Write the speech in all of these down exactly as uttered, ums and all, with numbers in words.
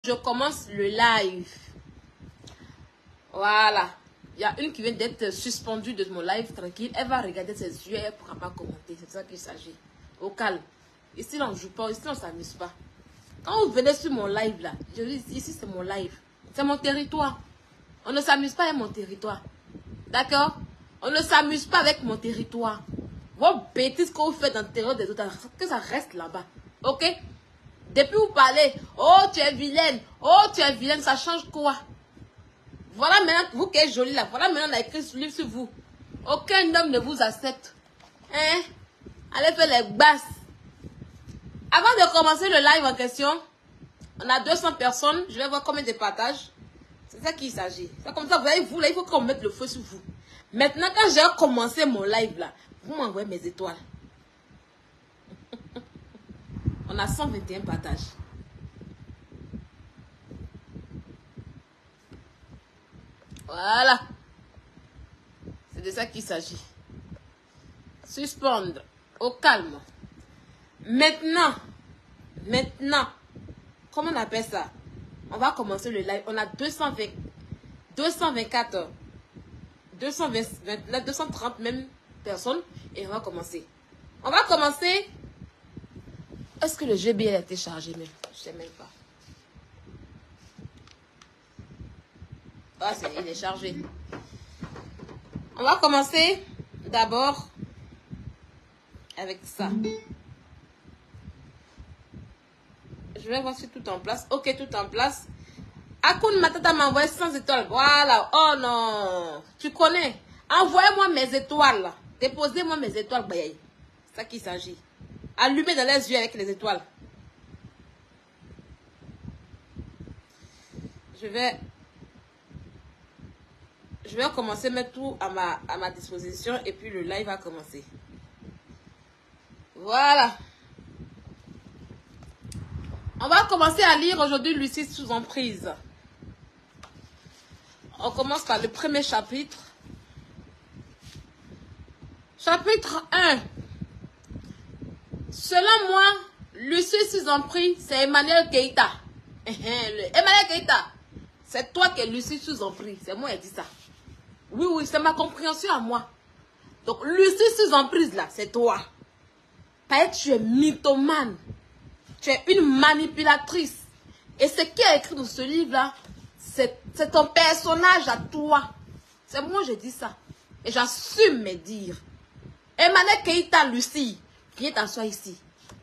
Je commence le live. Voilà. Il y a une qui vient d'être suspendue de mon live tranquille. Elle va regarder ses yeux et elle ne pourra pas commenter. C'est ça qu'il s'agit. Au calme. Ici, on ne joue pas. Ici, on ne s'amuse pas. Quand vous venez sur mon live, là, je dis ici, c'est mon live. C'est mon territoire. On ne s'amuse pas avec mon territoire. D'accord? On ne s'amuse pas avec mon territoire. Vos bêtises que vous faites dans le territoire des autres, que ça reste là-bas. Ok? Depuis vous parlez, oh tu es vilaine, oh tu es vilaine, ça change quoi? Voilà maintenant, vous qui êtes jolie là, voilà maintenant on a écrit ce livre sur vous. Aucun homme ne vous accepte. Hein? Allez faire les basses. Avant de commencer le live en question, on a deux cents personnes, je vais voir combien de partages. C'est ça qu'il s'agit. C'est comme ça, vous voyez, vous là, il faut qu'on mette le feu sur vous. Maintenant, quand j'ai commencé mon live là, vous m'envoyez mes étoiles. On a cent vingt et un partages. Voilà. C'est de ça qu'il s'agit. Suspendre. Au calme. Maintenant. Maintenant. Comment on appelle ça? On va commencer le live. On a deux cent vingt, deux cent vingt-quatre, deux cent vingt, deux cent trente même personnes. Et on va commencer. On va commencer. Est-ce que le G B L a été chargé même? Je ne sais même pas. Ah, c'est, il est chargé. On va commencer d'abord avec ça. Je vais voir si tout en place. Ok, tout en place. Akun Matata m'a envoyé cent étoiles. Voilà. Oh non. Tu connais. Envoyez-moi mes étoiles. Déposez-moi mes étoiles. C'est ça qu'il s'agit. Allumez dans les yeux avec les étoiles. Je vais... Je vais commencer à mettre tout à ma, à ma disposition et puis le live va commencer. Voilà. On va commencer à lire aujourd'hui Lucie sous emprise. On commence par le premier chapitre. Chapitre un. Selon moi, Lucie sous emprise, c'est Emmanuel Keïta. Emmanuel Keïta, c'est toi qui es Lucie sous emprise. C'est moi qui ai dit ça. Oui, oui, c'est ma compréhension à moi. Donc, Lucie sous emprise, là, c'est toi. Parce que tu es mythomane. Tu es une manipulatrice. Et ce qui est écrit dans ce livre-là, c'est ton personnage à toi. C'est moi, je dis ça. Et j'assume mes dires. Emmanuel Keïta, Lucie, viens t'asseoir ici.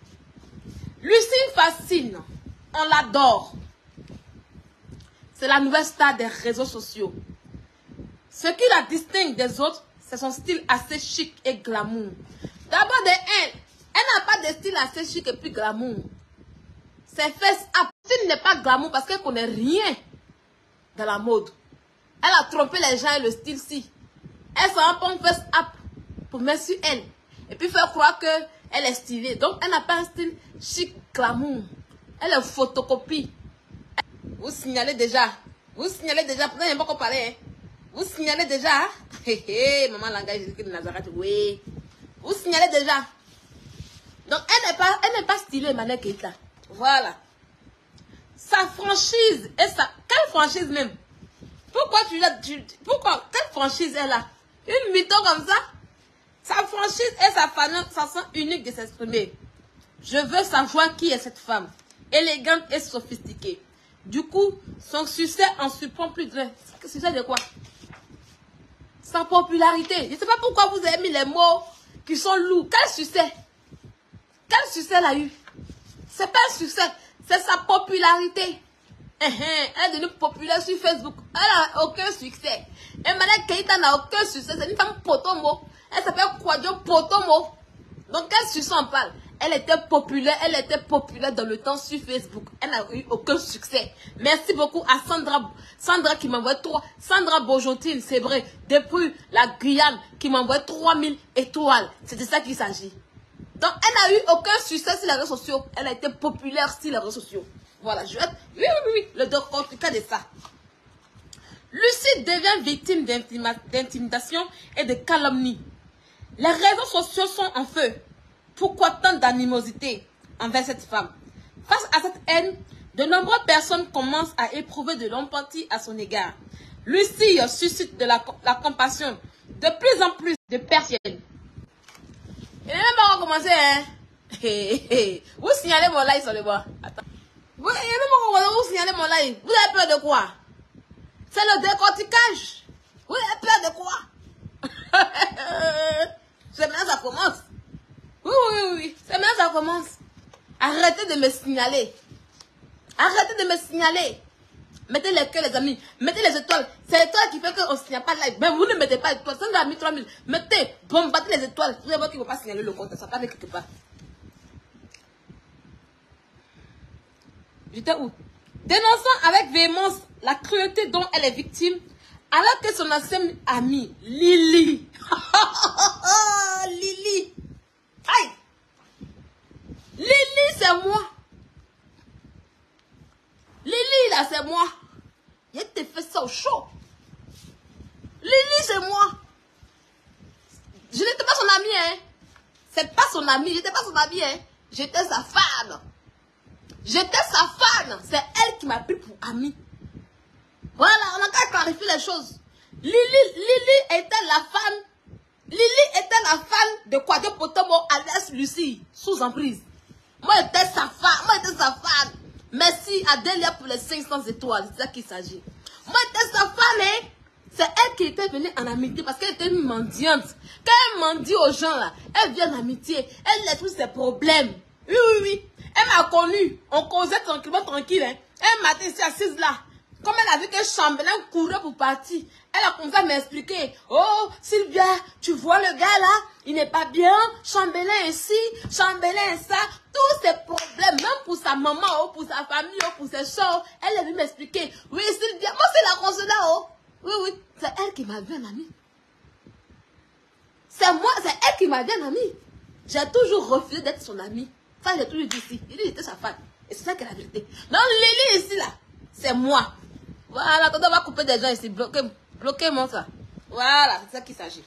Lucie fascine. On l'adore. C'est la nouvelle star des réseaux sociaux. Ce qui la distingue des autres, c'est son style assez chic et glamour. D'abord de elle, elle n'a pas de style assez chic et puis glamour. Ses fesses up. Elle n'est pas glamour parce qu'elle ne connaît rien dans la mode. Elle a trompé les gens et le style si. Elle s'en prend une fesse up pour mettre sur elle. Et puis faire croire qu'elle est stylée. Donc elle n'a pas un style chic glamour. Elle est photocopie. Vous signalez déjà. Vous signalez déjà. Pourtant, il n'y a pas qu'on parlait. Hein. Vous signalez déjà. Hé hé, maman langage de Nazareth. Oui. Vous signalez déjà. Donc, elle n'est pas, elle n'est pas stylée, Emmanuel Keïta. Voilà. Sa franchise. Et sa, quelle franchise même? Pourquoi tu l'as. Pourquoi? Quelle franchise elle a? Une mytho comme ça? Sa franchise et sa façon unique de s'exprimer. Je veux savoir qui est cette femme. Élégante et sophistiquée. Du coup, son succès en surprend plus de... Succès de quoi? Sa popularité. Je ne sais pas pourquoi vous avez mis les mots qui sont lourds. Quel succès? Quel succès elle a eu? C'est pas un succès. C'est sa popularité. Elle est devenue populaire sur Facebook. Elle n'a aucun succès. Emmanuel Keïta n'a aucun succès. C'est une femme potomo. Elle s'appelle Kwadjo Potomo. Donc, quel succès on parle? Elle était populaire, elle était populaire dans le temps sur Facebook. Elle n'a eu aucun succès. Merci beaucoup à Sandra, Sandra qui m'envoie trois, Sandra Bojontine, c'est vrai, depuis la Guyane, qui m'envoie trois mille étoiles. C'est de ça qu'il s'agit. Donc, elle n'a eu aucun succès sur les réseaux sociaux. Elle a été populaire sur les réseaux sociaux. Voilà, je vais... Oui, oui, oui, le décortiquage de ça. Lucie devient victime d'intimidation et de calomnie. Les réseaux sociaux sont en feu. Pourquoi tant d'animosité envers cette femme? Face à cette haine, De nombreuses personnes commencent à éprouver de l'empathie à son égard. Lucie suscite de la, la compassion de plus en plus de personnes. Et même pas recommencer, hein. Vous signalez mon live sur le bois. Attends. Vous, et même vous signalez mon live. Vous avez peur de quoi? C'est le décortiquage. Vous avez peur de quoi? C'est maintenant ça commence. Oui, oui, oui, oui. C'est maintenant ça commence. Arrêtez de me signaler. Arrêtez de me signaler. Mettez les cœurs, les amis. Mettez les étoiles. C'est l'étoile qui fait qu'on ne signale pas live. Mais vous ne mettez pas l'étoile. cinq mille, trois mille. Mettez, bombardez les étoiles. Vous allez voir qu'il ne va pas signaler le compte. Ça part de quelque part. J'étais où? Dénonçant avec véhémence la cruauté dont elle est victime, alors que son ancienne amie, Lily. Lily. Aïe. Lily, c'est moi. Lily, là, c'est moi. Je t'ai fait ça au chaud. Lily, c'est moi. Je n'étais pas son amie, hein. C'est pas son amie. Je n'étais pas son amie, hein. J'étais sa fan. J'étais sa fan. C'est elle qui m'a pris pour amie. Voilà, on a qu'à clarifier les choses. Lily, Lily était la fan. Lily était la fan de quoi? De Potomo alias Lucie, sous emprise. Moi, j'étais sa fan. Moi, j'étais sa fan. Merci à Delia pour les cinq cents étoiles. C'est ça qu'il s'agit. Moi, j'étais sa fan, hein. C'est elle qui était venue en amitié parce qu'elle était une mendiante. Quand elle mendie aux gens, là, elle vient en amitié. Elle laisse tous ses problèmes. Oui, oui, oui. Elle m'a connue. On causait tranquillement, tranquille. Hein. Un matin, ici, assise là. Comme elle a vu que Chambellan courait pour partir, elle a commencé à m'expliquer. Oh, Sylvia, tu vois le gars là, il n'est pas bien. Chambellan est ci, Chambellan est ça. Tous ces problèmes, même pour sa maman, oh, pour sa famille, oh, pour ses soeurs, elle est venue m'expliquer. Oui, Sylvia, moi c'est la consola, oh. Oui, oui, c'est elle qui m'a vu un ami. C'est moi, c'est elle qui m'a vu un ami. J'ai toujours refusé d'être son amie. Ça, j'ai toujours dit ici. Il était sa femme. Et c'est ça qui est la vérité. Donc, Lily ici, là, c'est moi. Voilà, attendez, on va couper des gens ici. Bloquez, bloquez-moi ça. Voilà, c'est ça qu'il s'agit.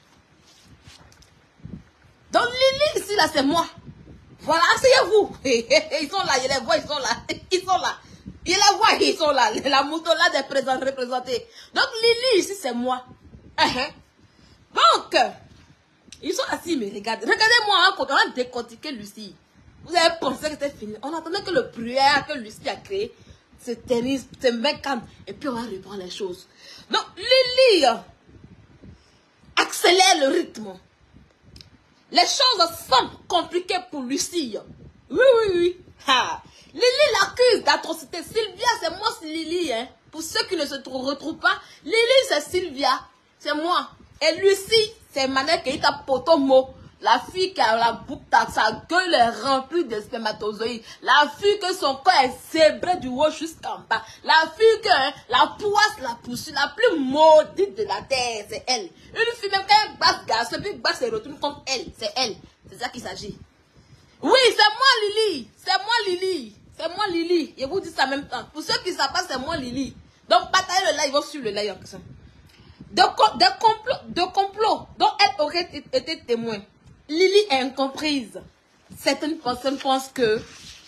Donc, Lily ici, là, c'est moi. Voilà, asseyez-vous. Ils sont là, je les vois, ils sont là. Ils sont là. Je les vois, ils sont là. La moto là des présents représentés. Donc, Lily ici, c'est moi. Donc, ils sont assis, mais regardez. Regardez-moi, hein, quand on a décortiqué Lucie. Vous avez pensé que c'était fini. On attendait que le prière que Lucie a créé se tennis, se met calme. Et puis on va reprendre les choses. Donc, Lily accélère le rythme. Les choses semblent compliquées pour Lucie. Oui, oui, oui. Ha. Lily l'accuse d'atrocité. Sylvia, c'est moi, c'est Lily. Hein. Pour ceux qui ne se retrouvent pas, Lily, c'est Sylvia. C'est moi. Et Lucie, c'est Emmanuel Keita Potomo. La fille qui a la boucle, sa gueule est remplie de spermatozoïdes. La fille que son corps est zébré du haut jusqu'en bas. La fille que hein, la poisse la poursuit, la plus maudite de la terre, c'est elle. Une fille même quand elle bat garçon, puis bat se retourne contre elle, c'est elle. C'est ça qu'il s'agit. Oui, c'est moi Lily. C'est moi Lily. C'est moi Lily. Je vous dis ça en même temps. Pour ceux qui ne savent pas, c'est moi Lily. Donc partagez le live, ils vont suivre le live en question. De, de complots, de complots dont elle aurait été témoin. Lily est incomprise. Certaines personnes pensent que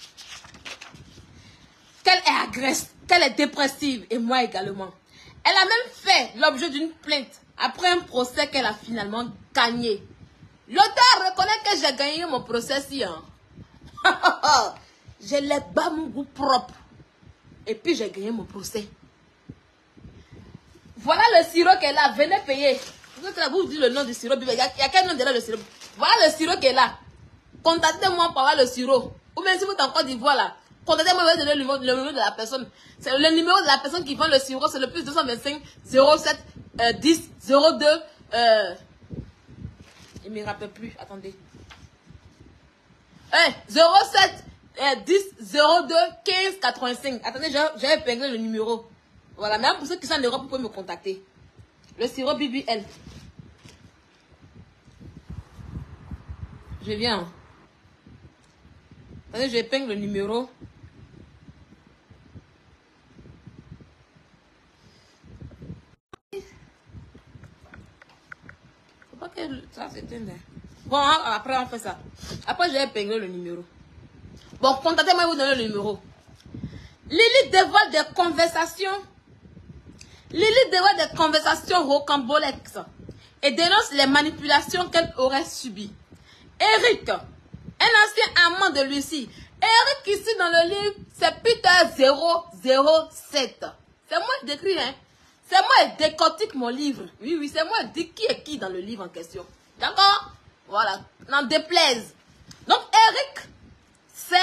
qu'elle est agressive, qu'elle est dépressive, et moi également. Elle a même fait l'objet d'une plainte après un procès qu'elle a finalement gagné. L'auteur reconnaît que j'ai gagné mon procès si. Hein. Je l'ai bas mon goût propre. Et puis j'ai gagné mon procès. Voilà le sirop qu'elle a. Venez payer. Vous dites le nom du sirop. Il y a, il y a quel nom derrière le sirop? Voilà le sirop qui est là. Contactez-moi pour avoir le sirop. Ou même si vous êtes en Côte d'Ivoire là. Contactez-moi, je vais donner le numéro, le numéro de la personne. C'est le numéro de la personne qui vend le sirop. C'est le plus deux cent vingt-cinq zéro sept euh, dix zéro deux. Euh... Il ne me rappelle plus. Attendez. Eh, zéro sept euh, dix zéro deux quinze quatre-vingt-cinq. Attendez, j'ai épinglé le numéro. Voilà, même pour ceux qui sont en Europe, vous pouvez me contacter. Le sirop B B L. Je viens. Attendez, je épingle le numéro. Faut pas que ça s'éteigne. Bon, après on fait ça. Après, j'ai épinglé le numéro. Bon, contactez-moi et vous donnez le numéro. Lily dévoile des conversations. Lily dévoile des conversations rocambolesques et dénonce les manipulations qu'elle aurait subies. Eric, un ancien amant de Lucie. Eric ici dans le livre, c'est Peter zéro zéro sept. C'est moi qui décris, hein. C'est moi qui décortique mon livre. Oui, oui, c'est moi qui dis qui est qui dans le livre en question. D'accord? Voilà, n'en déplaise. Donc, Eric, c'est...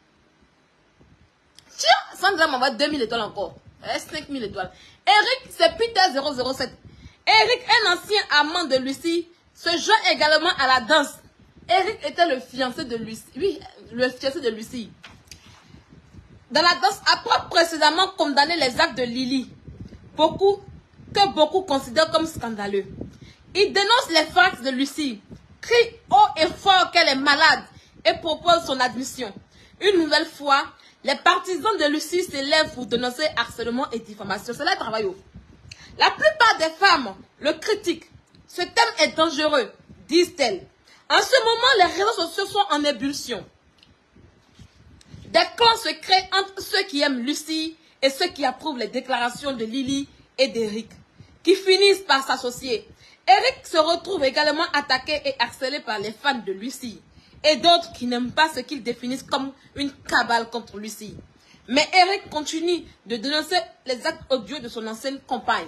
Tiens, Sandra m'envoie deux mille étoiles encore. cinq mille étoiles. Eric, c'est Peter zéro zéro sept. Eric, un ancien amant de Lucie, se joint également à la danse. Eric était le fiancé de Lucie. Oui, le fiancé de Lucie. Dans la danse, après précédemment condamné les actes de Lily, beaucoup, que beaucoup considèrent comme scandaleux. Il dénonce les farces de Lucie, crie haut et fort qu'elle est malade et propose son admission. Une nouvelle fois, les partisans de Lucie s'élèvent pour dénoncer harcèlement et diffamation. C'est là le travail. La plupart des femmes le critiquent. Ce thème est dangereux, disent-elles. En ce moment, les réseaux sociaux sont en ébullition. Des clans se créent entre ceux qui aiment Lucie et ceux qui approuvent les déclarations de Lily et d'Eric, qui finissent par s'associer. Eric se retrouve également attaqué et harcelé par les fans de Lucie et d'autres qui n'aiment pas ce qu'ils définissent comme une cabale contre Lucie. Mais Eric continue de dénoncer les actes odieux de son ancienne compagne.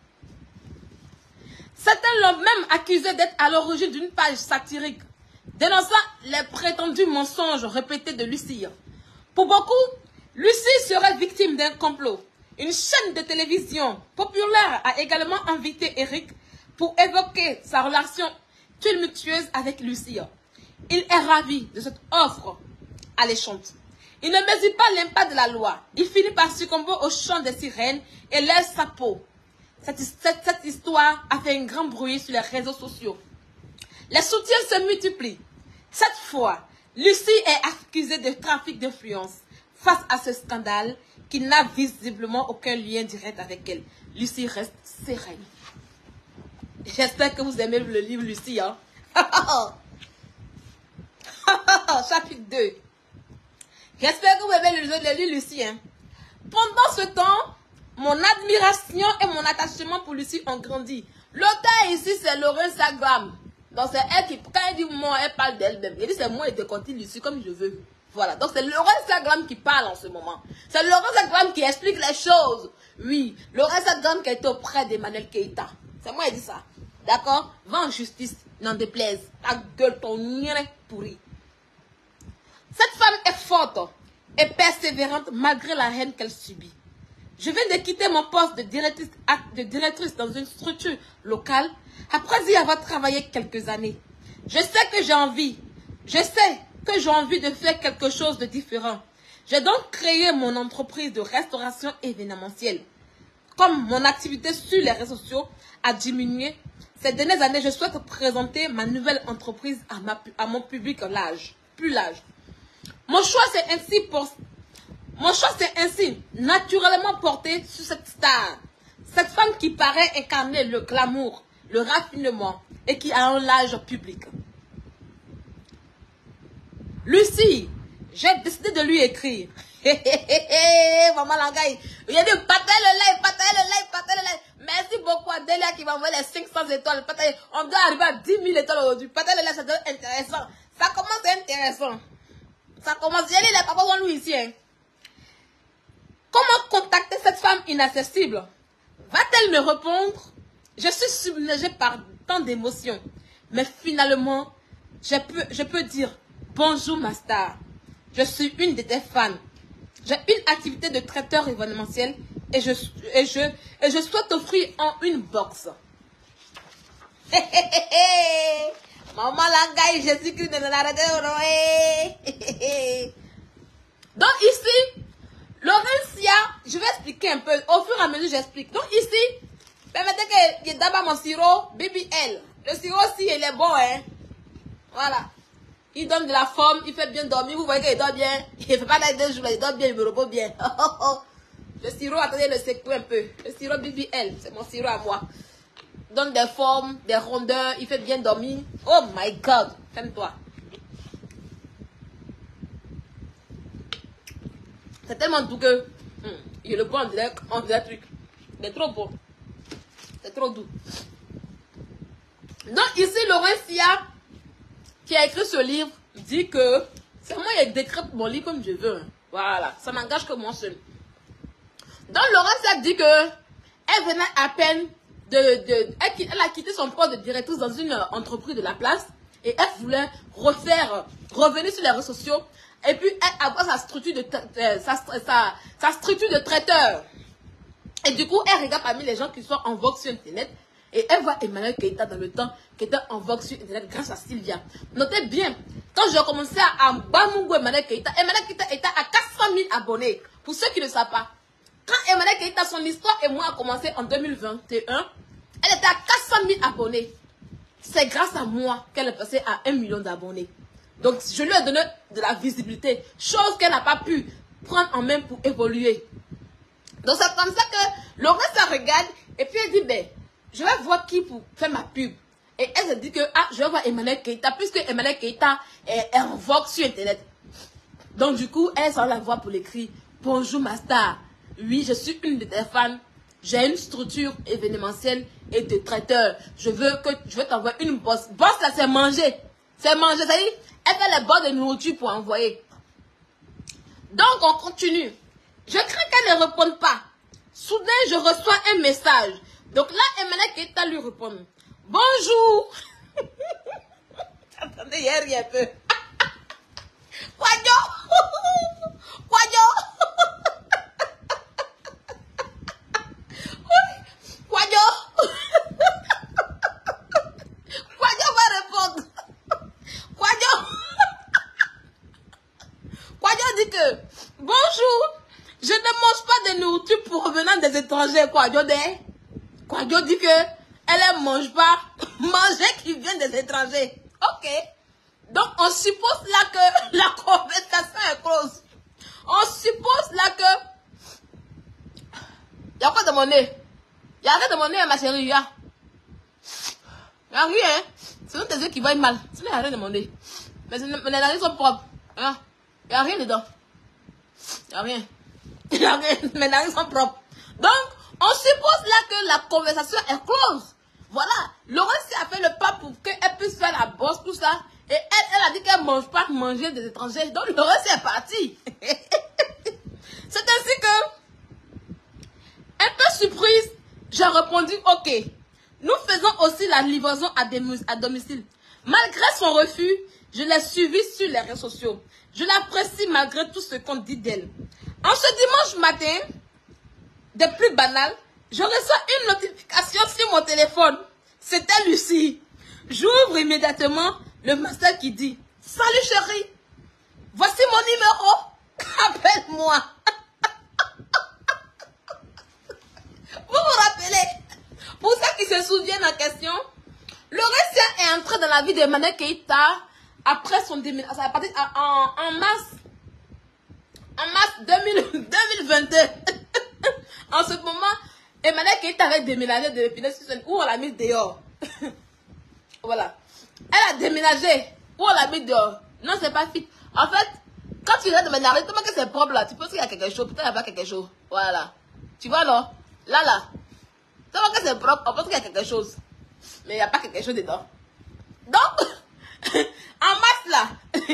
Certains l'ont même accusé d'être à l'origine d'une page satirique, dénonçant les prétendus mensonges répétés de Lucie. Pour beaucoup, Lucie serait victime d'un complot. Une chaîne de télévision populaire a également invité Eric pour évoquer sa relation tumultueuse avec Lucie. Il est ravi de cette offre alléchante. Il ne mesure pas l'impact de la loi. Il finit par succomber au chant des sirènes et laisse sa peau. Cette, cette, cette histoire a fait un grand bruit sur les réseaux sociaux. Les soutiens se multiplient. Cette fois, Lucie est accusée de trafic d'influence. Face à ce scandale, qui n'a visiblement aucun lien direct avec elle, Lucie reste sereine. J'espère que vous aimez le livre Lucie. Hein? Chapitre deux. J'espère que vous aimez le, le livre Lucie. Hein? Pendant ce temps, mon admiration et mon attachement pour Lucie ont grandi. L'auteur ici, c'est Lauren Sagram. Donc c'est elle qui, quand elle dit moi, elle parle d'elle-même. Elle dit c'est moi et de continue Lucie comme je veux. Voilà, donc c'est Lauren Sagram qui parle en ce moment. C'est Lauren Sagram qui explique les choses. Oui, Lauren Sagram qui est auprès d'Emmanuel Keïta. C'est moi qui dis ça. D'accord? Va en justice, n'en déplaise. Ta gueule, ton nien pourri. Cette femme est forte et persévérante malgré la haine qu'elle subit. Je viens de quitter mon poste de directrice, de directrice dans une structure locale après y avoir travaillé quelques années. Je sais que j'ai envie, je sais que j'ai envie de faire quelque chose de différent. J'ai donc créé mon entreprise de restauration événementielle. Comme mon activité sur les réseaux sociaux a diminué, ces dernières années, je souhaite présenter ma nouvelle entreprise à, ma, à mon public large, plus large. Mon choix c'est ainsi pour... Mon choix s'est ainsi naturellement porté sur cette star. Cette femme qui paraît incarner le glamour, le raffinement et qui a un large public. Lucie, j'ai décidé de lui écrire. Maman Langaï, il a dit partagez le like, partagez le like, partagez le like. Merci beaucoup à Delia qui m'a envoyé les cinq cents étoiles. Partagez. On doit arriver à dix mille étoiles aujourd'hui. Partagez le like, c'est intéressant. Ça commence à être intéressant. Ça commence. J'ai lu les papas sont lui ici. Hein. Comment contacter cette femme inaccessible? Va-t-elle me répondre? Je suis submergée par tant d'émotions. Mais finalement, je peux, je peux dire bonjour ma star. Je suis une de tes fans. J'ai une activité de traiteur événementiel et je, et je, et je souhaite t'offrir en une box. Maman Langaï, Jésus-Christ de la Donc ici, Laurencia, je vais expliquer un peu. Au fur et à mesure, j'explique. Donc ici, permettez que je d'abord mon sirop B B L. Le sirop aussi, il est bon, hein. Voilà. Il donne de la forme, il fait bien dormir. Vous voyez qu'il dort bien. Il ne fait pas d'aller deux jours, il dort bien, il me repose bien. Le sirop, attendez, le secouer un peu. Le sirop B B L, c'est mon sirop à moi. Il donne des formes, des rondeurs, il fait bien dormir. Oh my God, ferme-toi. C'est tellement doux que Hum. Il le boit, on dirait, on dirait truc. Il est trop bon. C'est trop doux. Donc ici, Laurentia, qui a écrit ce livre, dit que c'est moi qui décrète mon livre comme je veux. Hein. Voilà, ça n'engage que moi seul. Donc Laurentia dit que elle venait à peine de... de elle, elle a quitté son poste de directrice dans une entreprise de la place et elle voulait refaire, revenir sur les réseaux sociaux et puis elle avoir sa structure de, euh, sa, sa, sa structure de traiteur. Et du coup, elle regarde parmi les gens qui sont en vogue sur Internet et elle voit Emmanuel Keita dans le temps qui était en vogue sur Internet grâce à Sylvia. Notez bien, quand j'ai commencé à Bamungo Emmanuel Keita, Emmanuel Keita était à quatre cent mille abonnés. Pour ceux qui ne savent pas, quand Emmanuel Keita, son histoire et moi a commencé en deux mille vingt et un, elle était à quatre cent mille abonnés. C'est grâce à moi qu'elle est passée à un million d'abonnés. Donc, je lui ai donné de la visibilité, chose qu'elle n'a pas pu prendre en main pour évoluer. Donc, c'est comme ça que Laurent se regarde et puis elle dit, ben, je vais voir qui pour faire ma pub. Et elle se dit que, ah, je vais voir Emmanuel Keita, puisque Emmanuel Keita est, est en vogue sur Internet. Donc, du coup, elle s'en la voix pour l'écrit. Bonjour, ma star. Oui, je suis une de tes fans. J'ai une structure événementielle et de traiteur. Je veux que je veux t'envoyer une bosse. Bosse là, c'est manger. C'est manger. Ça dit, elle fait les bords de nourriture pour envoyer. Donc, on continue. Je crains qu'elle ne réponde pas. Soudain, je reçois un message. Donc là, Emmanuel Keita lui répond. Bonjour. Attendez, il y a rien un peu. Quadjo. Quadjo. Quadjo. Quadjo va répondre. Quadjo. Quadjo dit que bonjour. Je ne mange pas de nourriture pour revenant des étrangers. Quadjo dit. Quadjo dit que elle ne mange pas manger qui vient des étrangers. Ok. Donc on suppose là que la conversation est close. On suppose là que il y a quoi de mon nez? Il y a rien de mon nez, ma chérie. Il y a, il y a rien. C'est tes yeux qui voient mal. Sinon, il n'y a rien de mon nez. Mais mes nariz sont propres. Hein? Il n'y a rien dedans. Il n'y a rien. Il n'y a rien. Mes nariz sont propres. Donc, on suppose là que la conversation est close. Voilà. Laurentia a fait le pas pour qu'elle puisse faire la bosse, tout ça. Et elle, elle a dit qu'elle ne mange pas manger des étrangers. Donc, Laurentia est partie. C'est ainsi que, un peu surprise, j'ai répondu ok. Nous faisons aussi la livraison à, à domicile. Malgré son refus, je l'ai suivi sur les réseaux sociaux. Je l'apprécie malgré tout ce qu'on dit d'elle. En ce dimanche matin, des plus banales, je reçois une notification sur mon téléphone. C'était Lucie. J'ouvre immédiatement le message qui dit « Salut chérie, voici mon numéro, appelle-moi. » Vous vous rappelez, pour ceux qui se souviennent en question, Laurentia est entrée dans la vie d'Emmanuel Keita après son déménagement, en, en mars, en mars deux mille vingt-deux. En ce moment, Emmanuel Keita avait déménagé de l'Épinay où on l'a mis dehors. Voilà. Elle a déménagé où on l'a mis dehors. Non, c'est pas fit. En fait, quand tu regardes de manière, tellement que c'est propre là, tu penses qu'il y a quelque chose, peut-être qu'il n'y a pas quelque chose. Voilà. Tu vois, non? Là, là. Tellement que c'est propre, on pense qu'il y a quelque chose. Mais il n'y a pas quelque chose dedans. Donc, en masse là,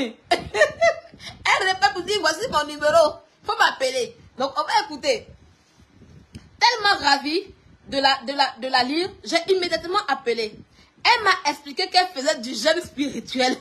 elle répète pour dire, voici mon numéro. Il faut m'appeler. Donc, on va écouter. Tellement ravie de la, de la, de la lire, j'ai immédiatement appelé. Elle m'a expliqué qu'elle faisait du jeûne spirituel.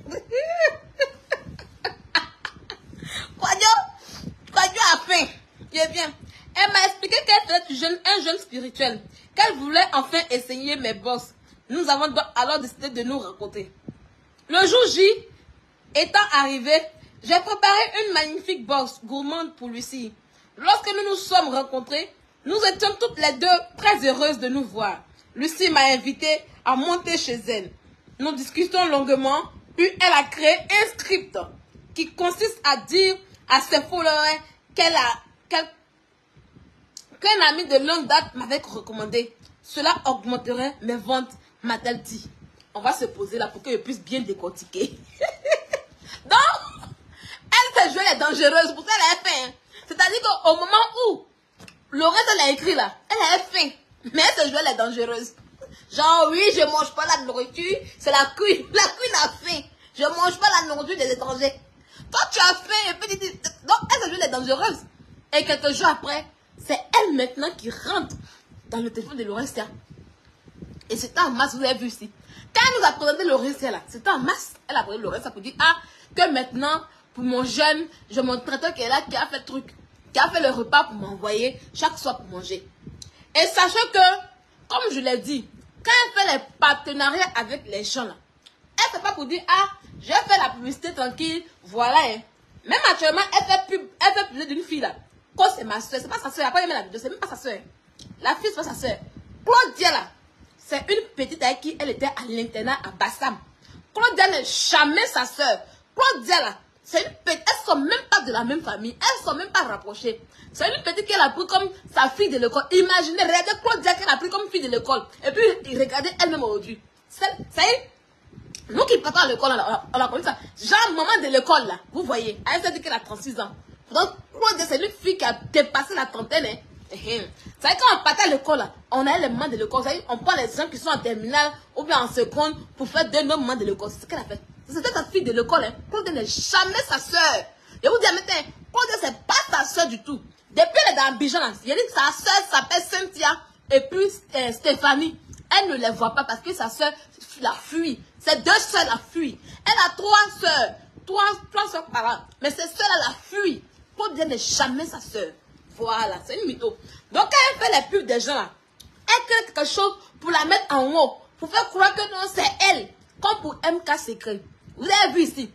Quadjo, Quadjo a faim. Il bien. Elle m'a expliqué qu'elle faisait du jeûne, un jeûne spirituel. Qu'elle voulait enfin essayer mes boss. Nous avons alors décidé de nous rencontrer. Le jour J étant arrivé, j'ai préparé une magnifique box gourmande pour Lucie. Lorsque nous nous sommes rencontrés, nous étions toutes les deux très heureuses de nous voir. Lucie m'a invité à monter chez elle. Nous discutons longuement, puis elle a créé un script qui consiste à dire à ses followers qu'elle a qu'elle qu'un ami de longue date m'avait recommandé. Cela augmenterait mes ventes, m'a-t-elle dit. On va se poser là pour que je puisse bien décortiquer. Donc, elle, cette jouée est dangereuse. Pour ça, elle a fait. Hein. C'est-à-dire qu'au moment où Laurence, elle a écrit là, elle avait faim. Mais elle se jouait, elle est dangereuse. Genre, oui, je mange pas la nourriture, c'est la queen. La queen a faim. Je mange pas la nourriture des étrangers. Toi, tu as faim, et puis tu dis, donc elle se joue, elle est dangereuse. Et quelques jours après, c'est elle maintenant qui rentre dans le téléphone de Laurentia. Et c'était en masse, vous avez vu ici. Quand elle nous a présenté Laurentia là, c'était en masse. Elle a présenté Laurentia pour dire, ah, que maintenant, pour mon jeune, j'ai mon traiteur qui est là, qui a fait le truc, qui a fait le repas pour m'envoyer chaque soir pour manger. Et sachez que, comme je l'ai dit, quand elle fait les partenariats avec les gens là, elle ne fait pas pour dire, ah, je vais faire la publicité tranquille, voilà. Hein. Même actuellement, elle fait pub, elle fait publicité d'une fille là. Quand c'est ma soeur, c'est pas sa soeur, elle n'a pas aimé la vidéo, c'est même pas sa soeur. La fille, c'est pas sa soeur. Claudia là, c'est une petite avec qui elle était à l'internat à Bassam. Claudia n'est jamais sa soeur. Claudia là, c'est une petite, elles sont même pas de la même famille, elles sont même pas rapprochées. C'est une petite qu'elle a pris comme sa fille de l'école. Imaginez, regardez Claudia qu'elle a pris comme fille de l'école. Et puis, regardez elle-même aujourd'hui. Ça y est, nous qui partons à l'école, on a connu ça. Genre, maman de l'école là, vous voyez, elle s'est dit qu'elle a trente-six ans. Donc, Claudia, c'est une fille qui a dépassé la trentaine. Hein. Vous savez, quand on partait à l'école, là, on a les mamans de l'école. On prend les gens qui sont en terminale ou bien en seconde pour faire deux mamans de l'école. C'est ce qu'elle a fait. C'était sa fille de l'école. Hein. Claudia n'est jamais sa soeur. Je vous dis, maintenant, Claudia, c'est pas sa soeur du tout. Depuis elle est dans Abidjan, là, il a dit que sa soeur s'appelle Cynthia et puis euh, Stéphanie. Elle ne les voit pas parce que sa soeur la fuit. Ses deux soeurs la fuient. Elle a trois soeurs. Trois, trois soeurs par an. Mais ses soeurs la fuient. Claudia n'est jamais sa soeur. Voilà, c'est une mytho. Donc, quand elle fait les pubs des gens là, elle crée quelque chose pour la mettre en haut. Pour faire croire que non, c'est elle. Comme pour M K Secret. Vous avez vu ici.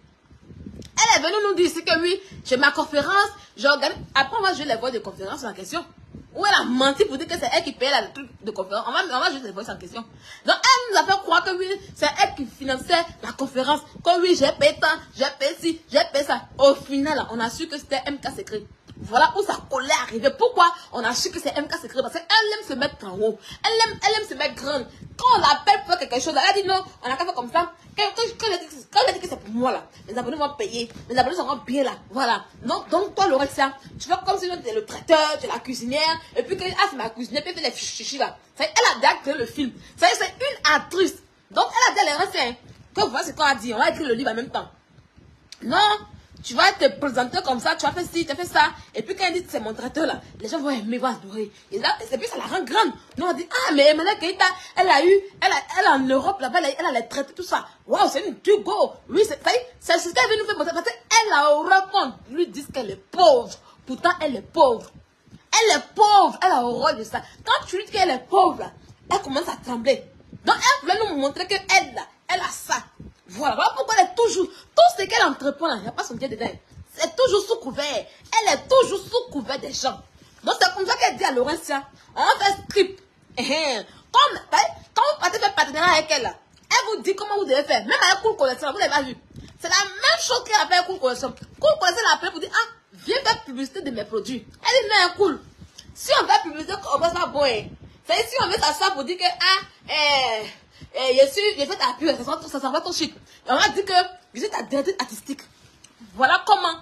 Elle est venue nous dire ici que oui, j'ai ma conférence, j'organise. Après, moi, je vais les voir de conférence en question. Ou elle a menti pour dire que c'est elle qui paye le truc de conférence. On va, on va juste les voir en question. Donc, elle nous a fait croire que oui, c'est elle qui finançait la conférence. Que oui, j'ai payé tant, j'ai payé ci, j'ai payé ça. Au final, on a su que c'était M K Secret. Voilà où sa colère est arrivée. Pourquoi on a su que c'est M K Secret? Parce qu'elle aime se mettre en haut. Elle aime, elle aime se mettre grande. Quand on l'appelle pour faire quelque chose, elle a dit non, on a qu'à faire comme ça. Quand, quand, quand elle a dit que c'est pour moi là, mes abonnés vont payer, mes abonnés seront bien là. Voilà. Donc, donc toi, Laurentia, tu fais comme si tu es le traiteur, tu es la cuisinière, et puis que ah, c'est ma cuisinière, puis elle fait les chichis là. Ça, elle a déjà créé le film. Ça, c'est une actrice. Donc, elle a dit à Laurentia, que voilà ce qu'on a dit, on va écrire le livre en même temps. Non. Tu vas te présenter comme ça, tu as fait ci, tu as fait ça. Et puis quand elle dit que c'est mon traiteur là, les gens vont aimer, vont adorer. Et, là, et puis ça la rend grande. Nous on dit, ah mais Emmanuel Keita, elle a eu, elle a, elle a en Europe là-bas, elle, elle a les traités, tout ça. Waouh, c'est une Tugo. Oui, c'est c'est ce qu'elle veut nous faire montrer. Parce qu'elle a horreur qu'on lui dise qu'elle est pauvre. Pourtant, elle est pauvre. Elle est pauvre, elle a horreur de ça. Quand tu lui dis qu'elle est pauvre, là, elle commence à trembler. Donc elle voulait nous montrer qu'elle là, elle a ça. Voilà, voilà pourquoi elle est toujours, tout ce qu'elle entreprend, il n'y a pas son pied dedans. C'est toujours sous couvert. Elle est toujours sous couvert des gens. Donc c'est comme ça qu'elle dit à Laurentia, on fait script. Comme, quand vous partez faire partenariat avec elle, elle vous dit comment vous devez faire. Même avec Cool Collection, vous l'avez pas vu. C'est la même chose qu'elle a fait avec Cool Collection. Cool Collection l'a appelé pour dire, ah, viens faire publicité de mes produits. Elle dit, non, cool. Si on fait publicité, on va se faire bon. C'est si on veut s'asseoir pour dire que, ah, eh, Et je suis, je fais ta pub, ça s'en va ton chic. Et on m'a dit que je suis ta directrice artistique. Voilà comment.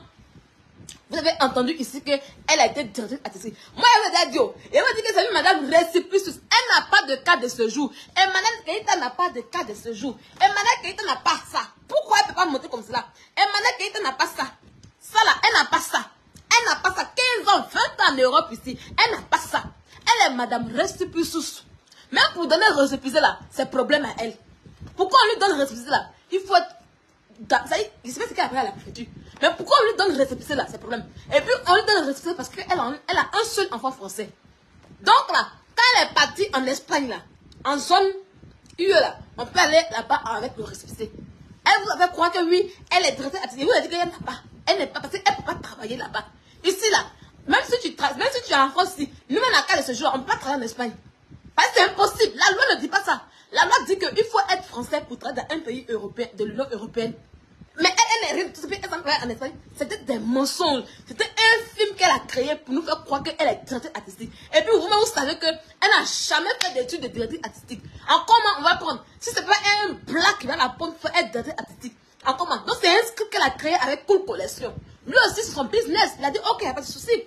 Vous avez entendu ici qu'elle a été directrice artistique. Moi, elle m'a dit, elle m'a dit que c'est une madame récipice. Elle n'a pas de cas de ce jour. Emmanuel Keita n'a pas de cas de ce jour. Emmanuel Keita n'a pas ça. Pourquoi elle ne peut pas monter comme cela? Emmanuel Keita n'a pas ça. Ça là, elle n'a pas ça. Elle n'a pas ça. quinze ans, vingt ans en Europe ici. Elle n'a pas ça. Elle est madame récipice. Même pour donner le récépissé là, c'est problème à elle. Pourquoi on lui donne le récépissé là? Il faut être. Ça y est, je sais pas ce qu'elle a appris à la préfecture. Mais pourquoi on lui donne le récépissé là? C'est problème. Et puis on lui donne le récépissé parce qu'elle a, elle a un seul enfant français. Donc là, quand elle est partie en Espagne là, en zone U E là, on peut aller là-bas avec le récépissé. Elle vous a fait croire que oui, elle est directrice artistique. Vous a dit qu'elle n'a pas. Elle n'est pas parce qu'elle ne peut pas travailler là-bas. Ici là, même si tu travailles, même si tu es en France ici, nous-mêmes à cas de ce jour, on ne peut pas travailler en Espagne. Parce que c'est impossible. La loi ne dit pas ça. La loi dit qu'il faut être français pour travailler dans un pays européen, de l'Union européenne. Mais elle, elle est rien. En Espagne, c'était des mensonges. C'était un film qu'elle a créé pour nous faire croire qu'elle est directrice artistique. Et puis vous-même, vous savez qu'elle n'a jamais fait d'études de directrice artistique. En comment on va prendre? Si ce n'est pas un black qui va la prendre pour être directrice artistique. En comment? Donc c'est un script qu'elle a créé avec Cool Collection. Lui aussi, c'est son business. Il a dit, ok, il n'y a pas de souci.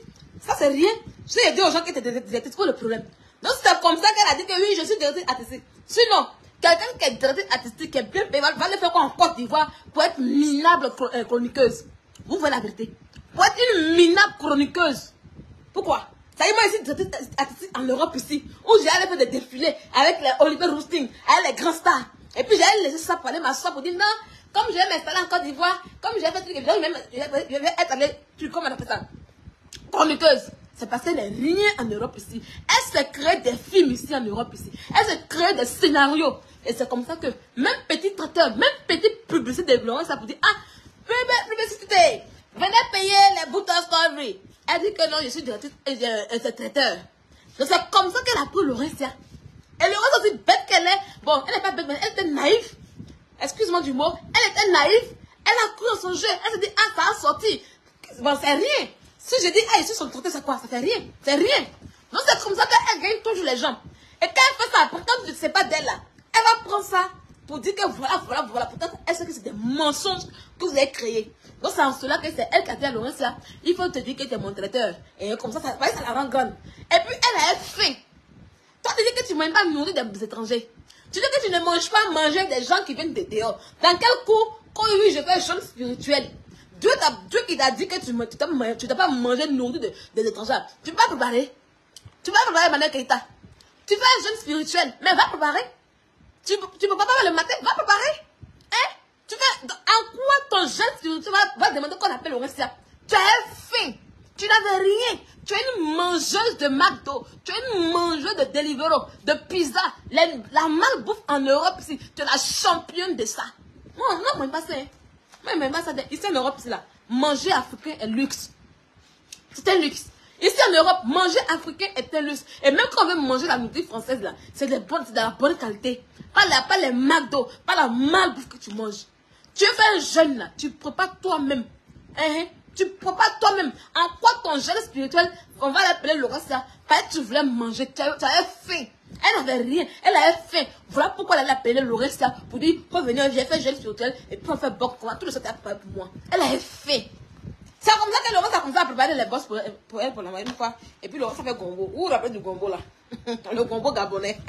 Ça, c'est rien. J'ai dit aux gens qui étaient directrices, c'est quoi le problème? Donc, c'est comme ça qu'elle a dit que oui, je suis directrice artistique. Sinon, quelqu'un qui est directrice artistique, qui est bien payé, va, va le faire quoi en Côte d'Ivoire pour être minable chroniqueuse? Vous voyez la vérité? Pour être une minable chroniqueuse. Pourquoi? Ça y est, moi ici, directrice artistique en Europe ici, où j'allais faire des défilés avec les Oliver Roosting, avec les grands stars. Et puis j'allais laisser ça pour aller m'asseoir pour dire non, comme je vais m'installer en Côte d'Ivoire, comme je vais faire truc, je vais, je vais être allée, comment on appelle ça? Chroniqueuse. C'est parce qu'elle n'est rien en Europe ici. Elle se crée des films ici en Europe ici. Elle se crée des scénarios. Et c'est comme ça que même petit traiteur, même petite publicité de Laurent, ça vous dit, ah, publicité, venez payer les bouts de story. Elle dit que non, je suis directrice et euh, traiteur. Donc c'est comme ça qu'elle a pris Laurentia. Et Laurentia aussi bête qu'elle est. Bon, elle n'est pas bête, mais elle était naïve. Excuse-moi du mot. Elle était naïve. Elle a cru dans son jeu. Elle s'est dit, ah, ça a sorti. Bon, c'est rien. Si je dis, ah, je suis son traiteur, c'est quoi? Ça fait rien. C'est rien. Donc c'est comme ça qu'elle gagne toujours les gens. Et quand elle fait ça, pourtant tu ne sais pas d'elle là, elle va prendre ça pour dire que voilà, voilà, voilà. Pourtant, elle sait que c'est des mensonges que vous avez créés. Donc c'est en cela que c'est elle qui a dit à Laurentia, il faut te dire que tu es mon traiteur. Et comme ça, ça, ça, ça la rend grande. Et puis elle a faim. Toi, tu dis que tu ne manges pas nourrir des étrangers. Tu dis que tu ne manges pas manger des gens qui viennent de dehors. Dans quel coup, quand oui, je fais un jeûne spirituel, Dieu, Dieu qui t'a dit que tu ne dois pas manger nourrir de, des étrangers. Tu vas préparer. Tu vas préparer Manuel Keïta. Tu fais un jeûne spirituel, mais va préparer. Tu ne peux pas préparer le matin, va préparer. Hein? Tu fais, en quoi ton jeûne spirituel va, va demander qu'on appelle Laurentia? Tu as faim. Tu n'avais rien. Tu es une mangeuse de McDo. Tu es une mangeuse de Deliveroo, de pizza. La, la malbouffe en Europe ici. Tu es la championne de ça. Non, non, moi, pas ça. Moi, même pas ça. Ici en Europe, c'est là. Manger africain est luxe. C'est un luxe. Ici en Europe, manger africain est un luxe. Et même quand on veut manger la nourriture française, là, c'est de, de la bonne qualité. Pas, la, pas les McDo, pas la malbouffe que tu manges. Tu fais un jeûne, là. Tu prépares toi-même. Hein? Tu prépares toi-même. En quoi ton jeûne spirituel, on va l'appeler Laurentia, parce que tu voulais manger, tu avais, tu avais faim. Elle n'avait rien, elle avait faim. Voilà pourquoi elle a appelé Laurentia pour dire, faut venir, j'ai fait jeûne spirituel, et puis on fait boc, tout le monde a préparé pour moi. Elle avait faim. C'est comme ça que Laurentia a commencé à préparer les boss pour, pour elle, pour l'envoyer une fois. Et puis Laurentia fait gombo. Où vous rappelez du gombo là? Le gombo gabonais.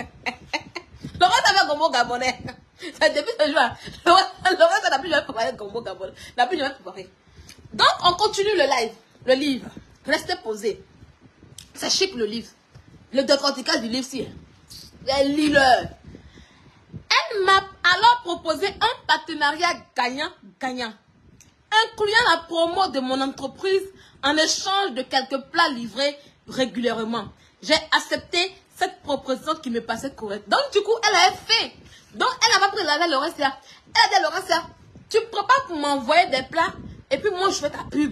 Laurentia fait gombo gabonais. C'est depuis ce jour. Laurentia n'a plus jamais préparé le gombo gabonais. N'a plus jamais préparé. Donc, on continue le live, le livre. Restez posés. C'est chic le livre. Le décortiquage du livre, si. Lis-le. Elle m'a alors proposé un partenariat gagnant-gagnant, incluant la promo de mon entreprise en échange de quelques plats livrés régulièrement. J'ai accepté cette proposition qui me passait correcte. Donc, du coup, elle avait fait. Donc, elle n'a pas pris l'argent à Laurentia. Elle a dit à Laurentia, tu prépares pour m'envoyer des plats et puis moi, je fais ta pub.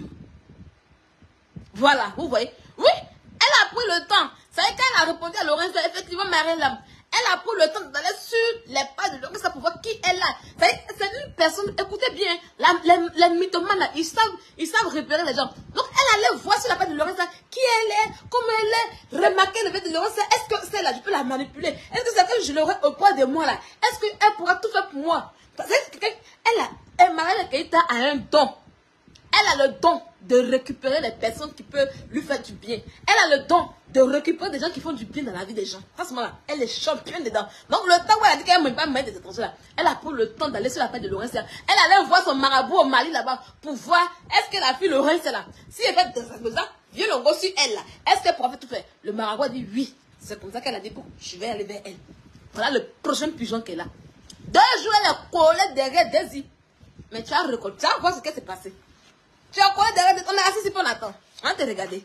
Voilà, vous voyez. Oui, elle a pris le temps. C'est vrai qu'elle a répondu à Laurentia, effectivement, Marie-Lam. Elle a pris le temps d'aller sur les pas de Laurentia pour voir qui elle est. C'est une personne, écoutez bien, la, les, les mythomanes, ils savent, ils savent repérer les gens. Donc, elle allait voir sur la page de Laurentia qui elle est, comment elle est, remarquer le fait de Laurentia. Est-ce que celle-là, je peux la manipuler? Est-ce que c'est que je l'aurai au poids de moi là? Est-ce qu'elle pourra tout faire pour moi? Parce que elle a, elle, Marie Keïta a un don. Elle a le don de récupérer les personnes qui peuvent lui faire du bien. Elle a le don de récupérer des gens qui font du bien dans la vie des gens. À ce moment-là, elle est championne dedans. Donc, le temps où elle a dit qu'elle ne peut pas mettre des étrangers là, elle a pris le temps d'aller sur la page de Laurentia. Elle allait voir son marabout au Mali là-bas pour voir est-ce que la fille Laurentia là, si elle fait de ça, viens le gros sur elle là. Est-ce qu'elle pourra faire tout faire? Le marabout a dit oui. C'est comme ça qu'elle a dit, je vais aller vers elle. Voilà le prochain pigeon qu'elle a. Deux jours, elle est collée derrière Daisy. Mais tu as reconnu, tu vas voir ce qui s'est passé. Tu as collé derrière, on est assis ici pour on attend. On va te regarder.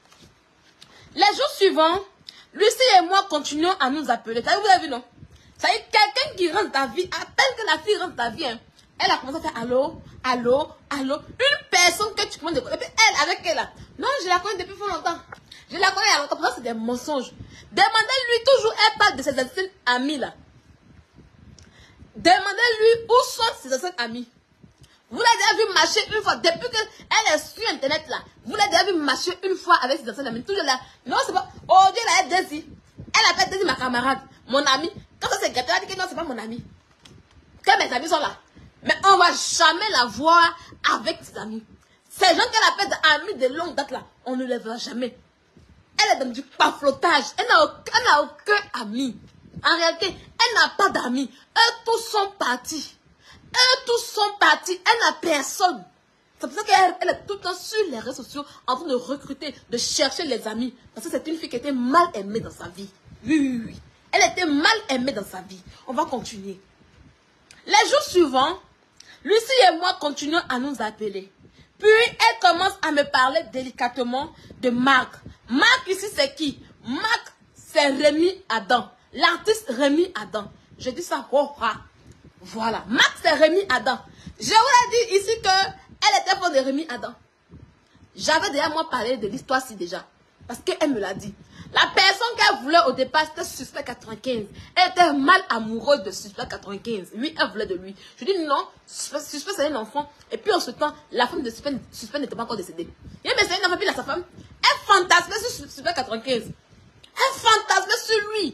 Les jours suivants, Lucie et moi continuons à nous appeler. Vous avez vu, non? Ça y est, quelqu'un qui rentre dans ta vie, à peine que la fille rentre dans ta vie, hein, elle a commencé à faire allô, allô, allô. Une personne que tu commences à connaître. Et puis elle, avec elle là. Non, je la connais depuis fort longtemps. Je la connais il y a longtemps. Pour ça, c'est des mensonges. Demandez-lui toujours, elle parle de ses anciens amis là. Demandez-lui où sont ses anciens amis. Vous l'avez déjà vu marcher une fois, depuis qu'elle est sur Internet là, vous l'avez déjà vu marcher une fois avec ses anciens amis, toujours là. Non, c'est pas, oh Dieu, elle a Daisy. Elle appelle Daisy ma camarade, mon ami. Quand ça s'est gâté, elle a dit que non, c'est pas mon ami. Que mes amis sont là. Mais on va jamais la voir avec ses amis. Ces gens qu'elle appelle des amis de longue date là, on ne les verra jamais. Elle est dans du paflotage. Elle n'a aucun, elle n'a aucun ami. En réalité, elle n'a pas d'amis. Eux tous sont partis. Eux tous sont partis. Elle n'a personne. C'est pour ça qu'elle elle est tout le temps sur les réseaux sociaux en train de recruter, de chercher les amis. Parce que c'est une fille qui était mal aimée dans sa vie. Oui, oui, oui. Elle était mal aimée dans sa vie. On va continuer. Les jours suivants, Lucie et moi continuons à nous appeler. Puis elle commence à me parler délicatement de Marc. Marc ici c'est qui? Marc c'est Rémi Adam. L'artiste Rémi Adam. Je dis ça, oh, ah. Voilà. Marc c'est Rémi Adam. Je vous ai dit ici que elle était fan de Rémi Adam. J'avais déjà moi parlé de l'histoire ci déjà. Parce qu'elle me l'a dit. La personne qu'elle voulait au départ, c'était Suspect quatre-vingt-quinze. Elle était mal amoureuse de Suspect quatre-vingt-quinze. Lui, elle voulait de lui. Je dis non, Suspect c'est un enfant. Et puis en ce temps, la femme de Suspect, Suspect n'était pas encore décédée. Il mais c'est un enfant, puis il a sa femme. Elle fantasmait sur Suspect quatre-vingt-quinze. Elle fantasmait sur lui.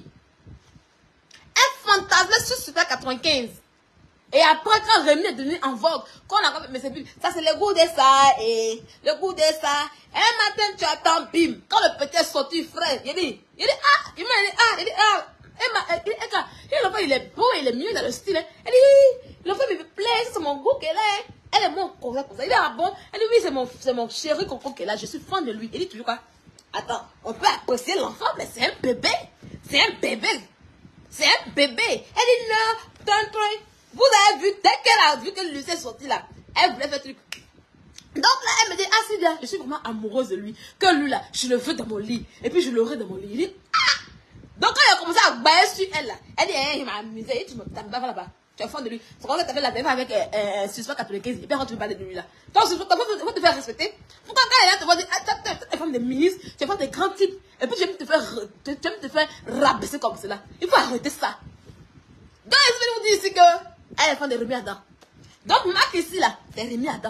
Elle fantasmait sur Suspect quatre-vingt-quinze. Et après, quand Rémi est devenu en vogue, quand on a mais c'est plus, ça c'est le goût de ça, et le goût de ça. Un matin, tu attends, bim. Quand le petit est sorti, frère, il dit, il dit, ah, il m'a dit, ah, il dit, ah, il dit, ah, l'enfant, il est beau, il est mieux dans le style. Elle dit, l'enfant me plaît, c'est mon goût qu'elle est. Elle est mon comme ça, comme ça. Il dit, ah bon, elle dit, oui, c'est mon, c'est mon chéri coco qu'elle a, je suis fan de lui. Il dit toujours quoi? Attends, on peut apprécier l'enfant, mais c'est un bébé. C'est un bébé. C'est un bébé. Elle dit, non, tonton. Vous avez vu, dès qu'elle a vu que Lucie est sortie là, elle voulait faire truc. Donc là, elle me dit, ah c'est bien, je suis vraiment amoureuse de lui. Que lui là, je le veux dans mon lit. Et puis je l'aurai dans mon lit. Il dit, ah! Donc quand il a commencé à bailler sur elle là, elle dit, eh, il m'a amusé, tu me t'as pas là-bas. Tu es fan de lui. C'est quand tu as fait la télé avec euh, euh, Suspect quatre-vingt-quinze, et puis quand tu veux parler de lui là. Donc, il faut te faire respecter. Pourquoi quand elle te voit dire, ah, tu es femme de ministre, tu es femme de grands types, et puis tu aimes te faire, tu aimes te faire rabaisser comme cela. Il faut arrêter ça. Donc, je vais vous dire ici que elle est fan de Rémi Adam. Donc, Marc ici, là, c'est Rémi Adam.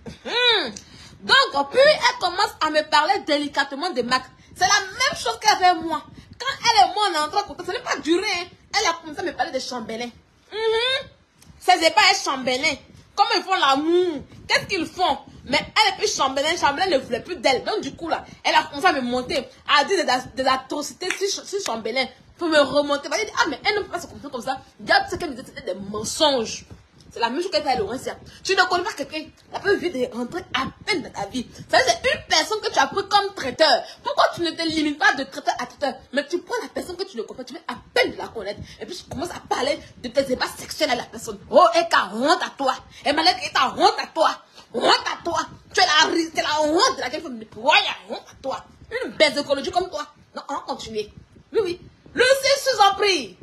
Mmh. Donc, puis elle commence à me parler délicatement de Marc. C'est la même chose qu'avec moi. Quand elle et moi, on est entré en contact, ça n'est pas duré. Hein. Elle a commencé à me parler de Chambellan. Mmh. Ces épais Chambellan. Comment ils font l'amour? Qu'est-ce qu'ils font? Mais elle est plus Chambellan. Chambellan ne voulait plus d'elle. Donc, du coup, là, elle a commencé à me monter, à dire des, des atrocités sur, sur Chambellan. Pour me remonter. Elle dit, ah, mais elle ne peut pas se comporter comme ça. Regarde ce qu'elle me disait, c'était des mensonges. C'est la même chose qu'elle fait à Laurentia. Tu ne connais pas quelqu'un, la peut vite de rentrer à peine dans ta vie. Ça, c'est une personne que tu as pris comme traiteur. Pourquoi tu ne te limites pas de traiteur à traiteur, mais tu prends la personne que tu ne connais pas, tu veux à peine de la connaître, et puis tu commences à parler de tes ébats sexuels à la personne. Oh, Eka, honte à toi. Et Malek, Eka, honte à toi. Honte à toi. Tu es la, c'est la honte de laquelle il faut me nettoyer. Honte à toi. Une baisse d'écologie comme toi. Non, on va continuer. Oui, oui. Lucie, je vous en prie.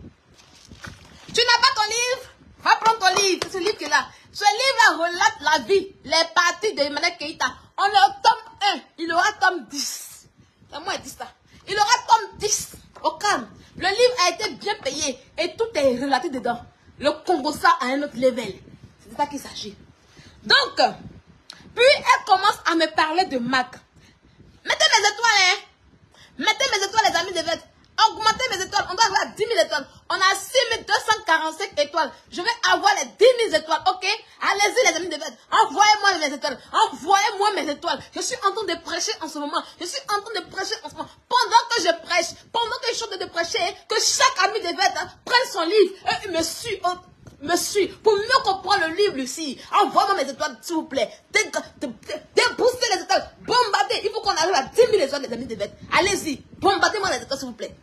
Tu n'as pas ton livre? Va prendre ton livre. C'est ce livre qui est là. Ce livre relate la vie, les parties de Emmanuel Keïta. On est au tome un. Il aura tome dix. C'est moi qui dis ça. Il aura tome dix. Au calme. Le livre a été bien payé. Et tout est relaté dedans. Le Congo ça à un autre level. C'est de ça qu'il s'agit. Donc, puis elle commence à me parler de Mac. Mettez mes étoiles, hein. Mettez mes étoiles, les amis de Vête. Augmenter mes étoiles, on doit avoir dix mille étoiles. On a six mille deux cent quarante-cinq étoiles. Je vais avoir les dix mille étoiles, ok? Allez-y les amis de Vête. Envoyez-moi mes étoiles. Envoyez-moi mes étoiles. Je suis en train de prêcher en ce moment. Je suis en train de prêcher en ce moment. Pendant que je prêche, pendant que je suis en train de prêcher, que chaque ami de Vête hein, prenne son livre et me suit. Oh, me suit. Pour mieux comprendre le livre, Lucie. Envoyez-moi mes étoiles, s'il vous plaît. Débooster les étoiles. Bombardez. Il faut qu'on arrive à dix mille étoiles, les amis de Vête. Allez-y. Bombardez-moi les étoiles, s'il vous plaît.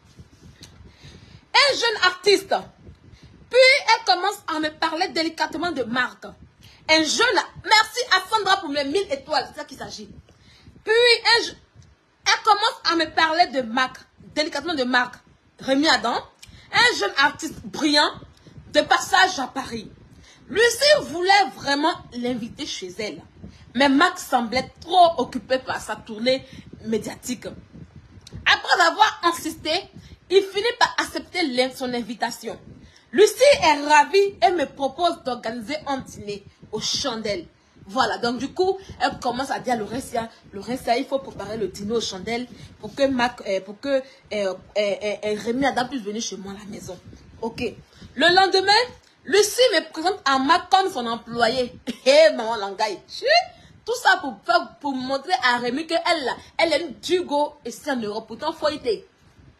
Un jeune artiste. Puis elle commence à me parler délicatement de Marc. Un jeune. Merci à Sandra pour mes mille étoiles. C'est ça qu'il s'agit. Puis un, elle commence à me parler de Marc. Délicatement de Marc. Rémi Adam. Un jeune artiste brillant. De passage à Paris. Lucie voulait vraiment l'inviter chez elle. Mais Marc semblait trop occupé par sa tournée médiatique. Après avoir insisté, il finit par accepter son invitation. Lucie est ravie et me propose d'organiser un dîner aux chandelles. Voilà, donc du coup, elle commence à dire à Laurentia, Laurentia, il faut préparer le dîner aux chandelles pour que, Marc, euh, pour que euh, euh, euh, Rémi Adam puisse venir chez moi à la maison. Ok. Le lendemain, Lucie me présente à Marc comme son employé. Hé, hey, maman Langaï, Tout ça pour, faire, pour montrer à Rémi qu'elle elle aime Dugo et c'est en Europe. Pourtant, faut y aller.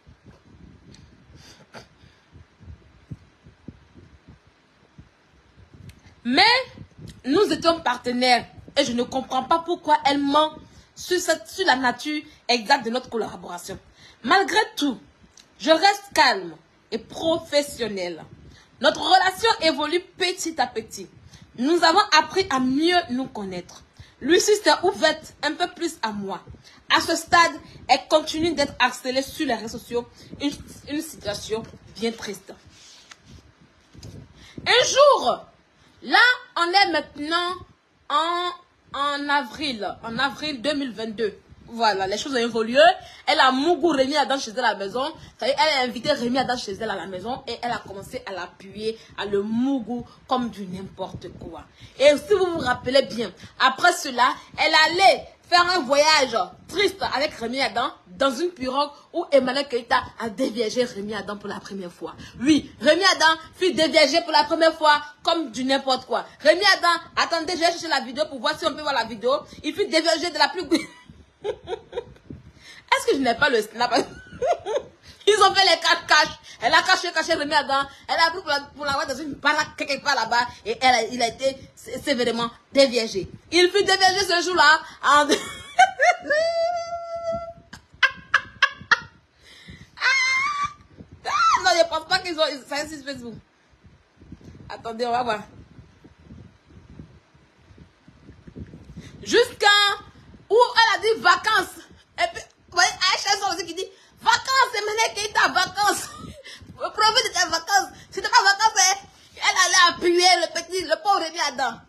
Mais nous étions partenaires et je ne comprends pas pourquoi elle ment sur, cette, sur la nature exacte de notre collaboration. Malgré tout, je reste calme et professionnelle. Notre relation évolue petit à petit. Nous avons appris à mieux nous connaître. Lucie s'est ouverte un peu plus à moi. À ce stade, elle continue d'être harcelée sur les réseaux sociaux. Une, une situation bien triste. Un jour, là, on est maintenant en, en avril, en avril deux mille vingt-deux. Voilà, les choses ont évolué. Elle a Mougou Rémi Adam chez elle à la maison. Elle a invité Rémi Adam chez elle à la maison et elle a commencé à l'appuyer, à le Mougou comme du n'importe quoi. Et si vous vous rappelez bien, après cela, elle allait faire un voyage triste avec Rémi Adam dans une pirogue où Emmanuel Keita a déviégé Rémi Adam pour la première fois. Oui, Rémi Adam fut déviégé pour la première fois comme du n'importe quoi. Rémi Adam, attendez, je vais chercher la vidéo pour voir si on peut voir la vidéo. Il fut déviégé de la plus... Est-ce que je n'ai pas le snap? Ils ont fait les quatre caches. Elle a caché, caché Rémi Adam. Elle a pris pour la, pour la voir dans une baraque quelque part là-bas. Et elle a, il a été sévèrement déviégé. Il fut déviégé ce jour-là. En... ah, non, je ne pense pas qu'ils ont... Ça existe Facebook. Attendez, on va voir. Jusqu'à où elle a dit vacances. Et puis, vous voyez, Aïcha aussi qui dit vacances, Emmanuel Keita, vacances. Profite de tes vacances. Si t'es pas vacances, hein, elle allait appuyer le petit, le pauvre Rémi Adam.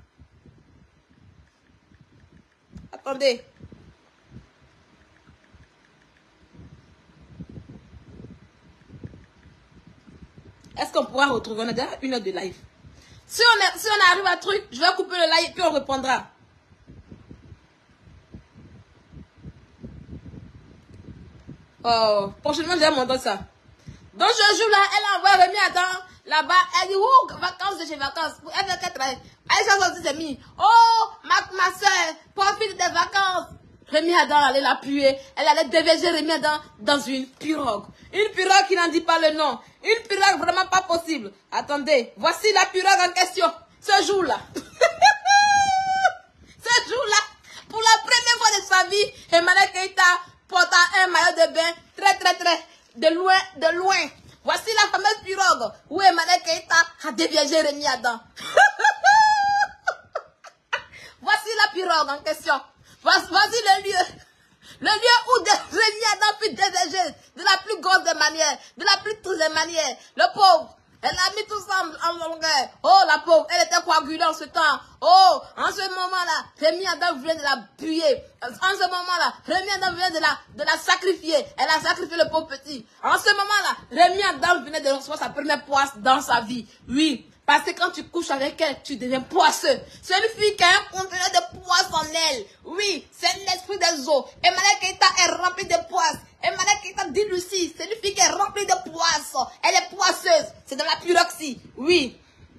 Attendez. Est-ce qu'on pourra retrouver? On a déjà une heure de live. Si on, est, si on arrive à un truc, je vais couper le live et puis on répondra. Oh, prochainement, je vais montrer ça. Donc, ce jour-là, elle envoie Rémi Adam là-bas. Elle dit, oh, vacances de chez vacances. Elle veut qu'elle travaille. Elle s'est s'est mis. Oh, ma, ma soeur, profite des vacances. Rémi Adam allait l'appuyer. Elle allait déverger Rémi Adam dans une pirogue. Une pirogue qui n'en dit pas le nom. Une pirogue vraiment pas possible. Attendez, voici la pirogue en question. Ce jour-là. Ce jour-là, pour la première fois de sa vie, Emmanuel Keita portant un maillot de bain très très très de loin, de loin. Voici la fameuse pirogue où Emmanuel Keita a déviégé Rémi Adam. Voici la pirogue en question. Voici, voici le lieu. Le lieu où Rémi Adam fut déviégé de la plus grosse des manières, de la plus triste des manières. Le pauvre. Elle a mis tout ça en longueur. Oh, la pauvre, elle était coagulée en ce temps. Oh, en ce moment-là, Rémi Adam venait de la buer. En ce moment-là, Rémi Adam venait de la, de la sacrifier. Elle a sacrifié le pauvre petit. En ce moment-là, Rémi Adam venait de recevoir sa première poisse dans sa vie. Oui. Parce que quand tu couches avec elle, tu deviens poisseux. C'est une fille qui a un conteneur de poisse en elle. Oui, c'est l'esprit des eaux. Emmanuel Keita est rempli de poisse. Emmanuel Keita dit Lucie, c'est une fille qui est remplie de poisse. Elle est poisseuse. C'est de la pyroxie. Oui.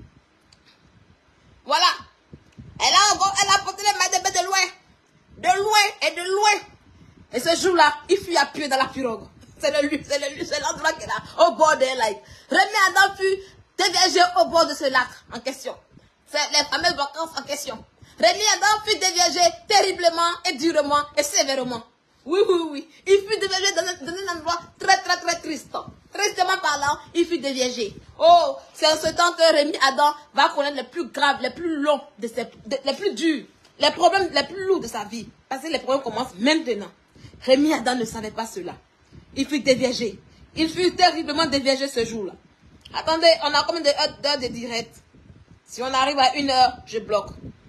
Voilà. Elle a, elle a porté les mains de bain de loin. De loin et de loin. Et ce jour-là, il fut appuyé dans la pirogue. C'est le lieu, c'est le lieu, c'est l'endroit qu'elle a. Au bord des lacs. Rémi Adam fut déviégé au bord de ce lac en question. C'est les fameuses vacances en question. Rémi Adam fut déviégé terriblement et durement et sévèrement. Oui, oui, oui. Il fut déviégé dans un, dans un endroit très, très, très triste. Tristement parlant, il fut déviégé. Oh, c'est en ce temps que Rémi Adam va connaître les plus graves, les plus longs, de ses, de, les plus durs, les problèmes les plus lourds de sa vie. Parce que les problèmes commencent maintenant. Rémi Adam ne savait pas cela. Il fut déviégé. Il fut terriblement déviégé ce jour-là. Attendez, on a combien d'heures de direct? Si on arrive à une heure, je bloque.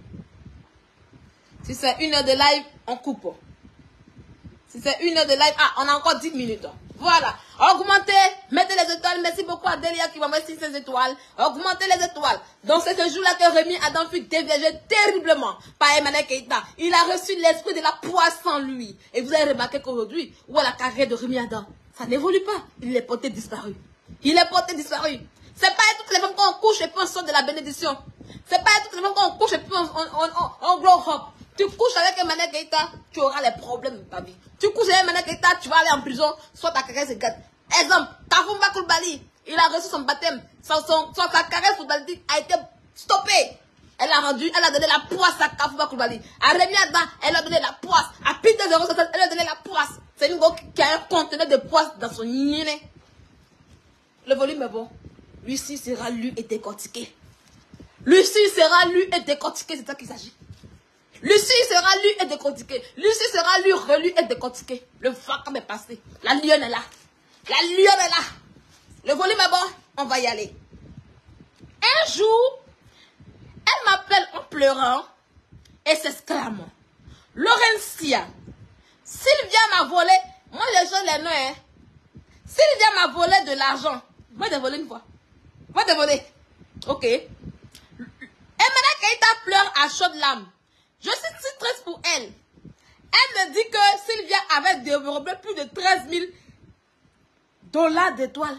Si c'est une heure de live, on coupe. Si c'est une heure de live, ah, on a encore dix minutes. Voilà. Augmentez, mettez les étoiles. Merci beaucoup à Delia qui m'a mis ces étoiles. Augmentez les étoiles. Donc c'est ce jour-là que Rémi Adam fut déviégé terriblement par Emmanuel Keita. Il a reçu l'esprit de la poisse en lui. Et vous avez remarqué qu'aujourd'hui, où est la carrière de Rémi Adam? Ça n'évolue pas. Il est porté disparu. Il est porté disparu. C'est pas toutes les femmes qu'on couche et puis on sort de la bénédiction. C'est pas toutes les femmes qu'on couche et puis on, on, on, on glow up. Tu couches avec Emmanuel Keïta, tu auras les problèmes de ta vie. Tu couches avec Emmanuel Keïta, tu vas aller en prison, soit ta carrière se gâte. Exemple, Kafoumba Koulibaly, il a reçu son baptême, son, son, son, sa carrière footballistique a été stoppée. Elle a rendu, elle a donné la poisse à Kafoumba Koulibaly. À Rémi Adda, elle a donné la poisse. À Peter Zéro, elle a donné la poisse. C'est une go qui a un conteneur de poisse dans son yéné. Le volume est bon. Lucie sera lu et décortiqué. Lucie sera lu et décortiqué, c'est ça qu'il s'agit. Lucie sera lu et décortiqué. Lucie sera lu, relu et décortiqué. Le vacarme est passé. La lionne est là. La lionne est là. Le volume est bon. On va y aller. Un jour, elle m'appelle en pleurant et s'exclame. Laurentia, Sylvia m'a volé. Moi, les gens, les noms, hein. Sylvia m'a volé de l'argent. Moi, j'ai volé une fois. Moi, j'ai volé. Ok. Emmanuel Keïta pleure à chaudes larmes. Je suis si triste pour elle. Elle me dit que Sylvia avait développé plus de treize mille dollars d'étoiles.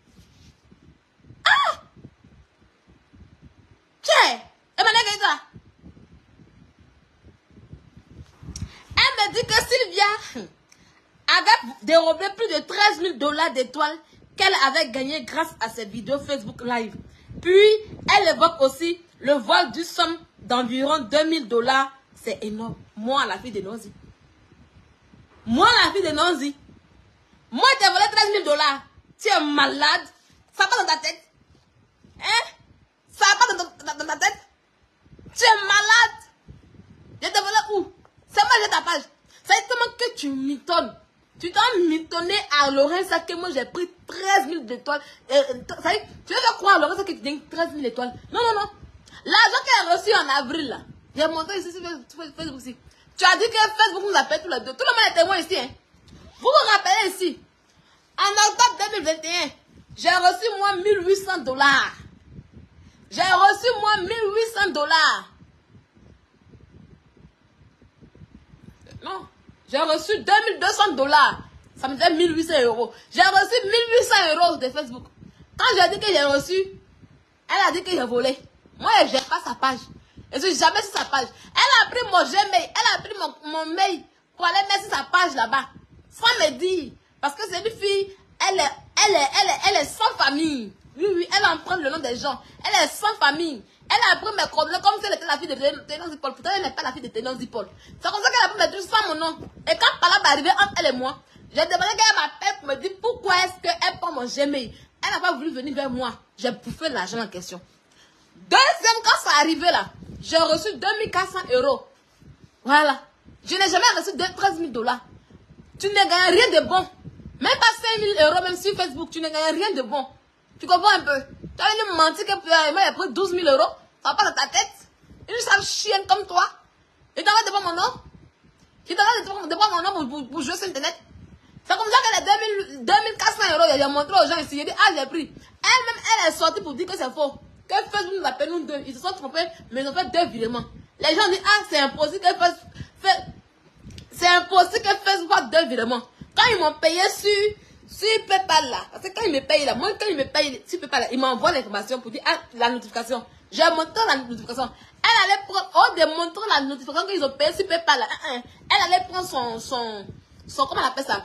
Ah! Tiens, Emmanuel Keïta. Elle me dit que Sylvia avait dérobé plus de treize mille dollars d'étoiles qu'elle avait gagné grâce à ses vidéos Facebook Live. Puis, elle évoque aussi le vol d'une somme d'environ deux mille dollars. C'est énorme. Moi, la fille de Nonzi. Moi, la fille de Nonzi. Moi, j'ai volé treize mille dollars. Tu es malade. Ça va dans ta tête. Hein? Ça va dans, dans, dans ta tête. Tu es malade. Je t'ai volé où? C'est moi, j'ai ta page. C'est tellement que tu mitonnes. Tu t'as mitonné à Lorenza que moi j'ai pris treize mille étoiles. Euh, ça y est, tu veux faire croire à Lorenza que tu gagnes treize mille étoiles. Non, non, non. L'argent qu'elle a reçu en avril, là. J'ai montré ici sur Facebook aussi. Tu as dit que Facebook nous appelle tous les deux. Tout le monde est témoin ici. Hein. Vous vous rappelez ici. En octobre deux mille vingt et un, j'ai reçu moi mille huit cents dollars. J'ai reçu moi mille huit cents dollars. Non. J'ai reçu deux mille deux cents dollars. Ça me fait mille huit cents euros. J'ai reçu mille huit cents euros de Facebook. Quand j'ai dit que j'ai reçu, elle a dit que j'ai volé. Moi, je n'ai pas sa page. Je ne suis jamais sur sa page. Elle a pris mon Gmail. Elle a pris mon, mon mail pour aller mettre sur sa page là-bas. Sans me dire. Parce que c'est une fille, elle est, elle est, elle est, elle est sans famille. Oui, oui, elle emprunte le nom des gens. Elle est sans famille. Elle a pris mes coordonnées comme si elle était la fille de Ténon Paul. Pourtant, elle n'est pas la fille de Ténon Paul. C'est comme ça qu'elle a pris mes trucs sans mon nom. Et quand Pala va arriver entre elle et moi, j'ai demandé qu'elle m'appelle pour me dire pourquoi est-ce qu'elle prend mon Gmail. Elle n'a pas voulu venir vers moi. J'ai bouffé l'argent en question. Deuxième, quand ça arrivé là, j'ai reçu deux mille quatre cents euros. Voilà. Je n'ai jamais reçu treize mille dollars. Tu n'as gagné rien de bon. Même pas cinq mille euros, même sur Facebook, tu n'as gagné rien de bon. Tu comprends un peu? Tu as une menti que moi j'ai pris douze mille euros. Ça va pas dans ta tête. Une sale chienne comme toi. Et t'en vas devant mon nom. Tu t'en vas devant mon nom pour, pour, pour jouer sur Internet. C'est comme ça que les deux mille quatre cents euros, j'ai montré aux gens ici. J'ai dit, ah, j'ai pris. Elle-même, elle est sortie pour dire que c'est faux. Que Facebook nous appelle nous deux. Ils se sont trompés, mais ils ont fait deux virements. Les gens disent, ah, c'est impossible que Facebook fait. C'est impossible que Facebook fasse deux virements. Quand ils m'ont payé sur, sur PayPal là, parce que quand ils me payent là, moi, quand ils me payent sur PayPal là, ils m'envoient l'information pour dire, ah, la notification. J'ai montré la notification. Elle allait prendre, oh, de montrer la notification qu'ils ont payé sur PayPal là. Elle allait prendre son, son, son, comment on appelle ça?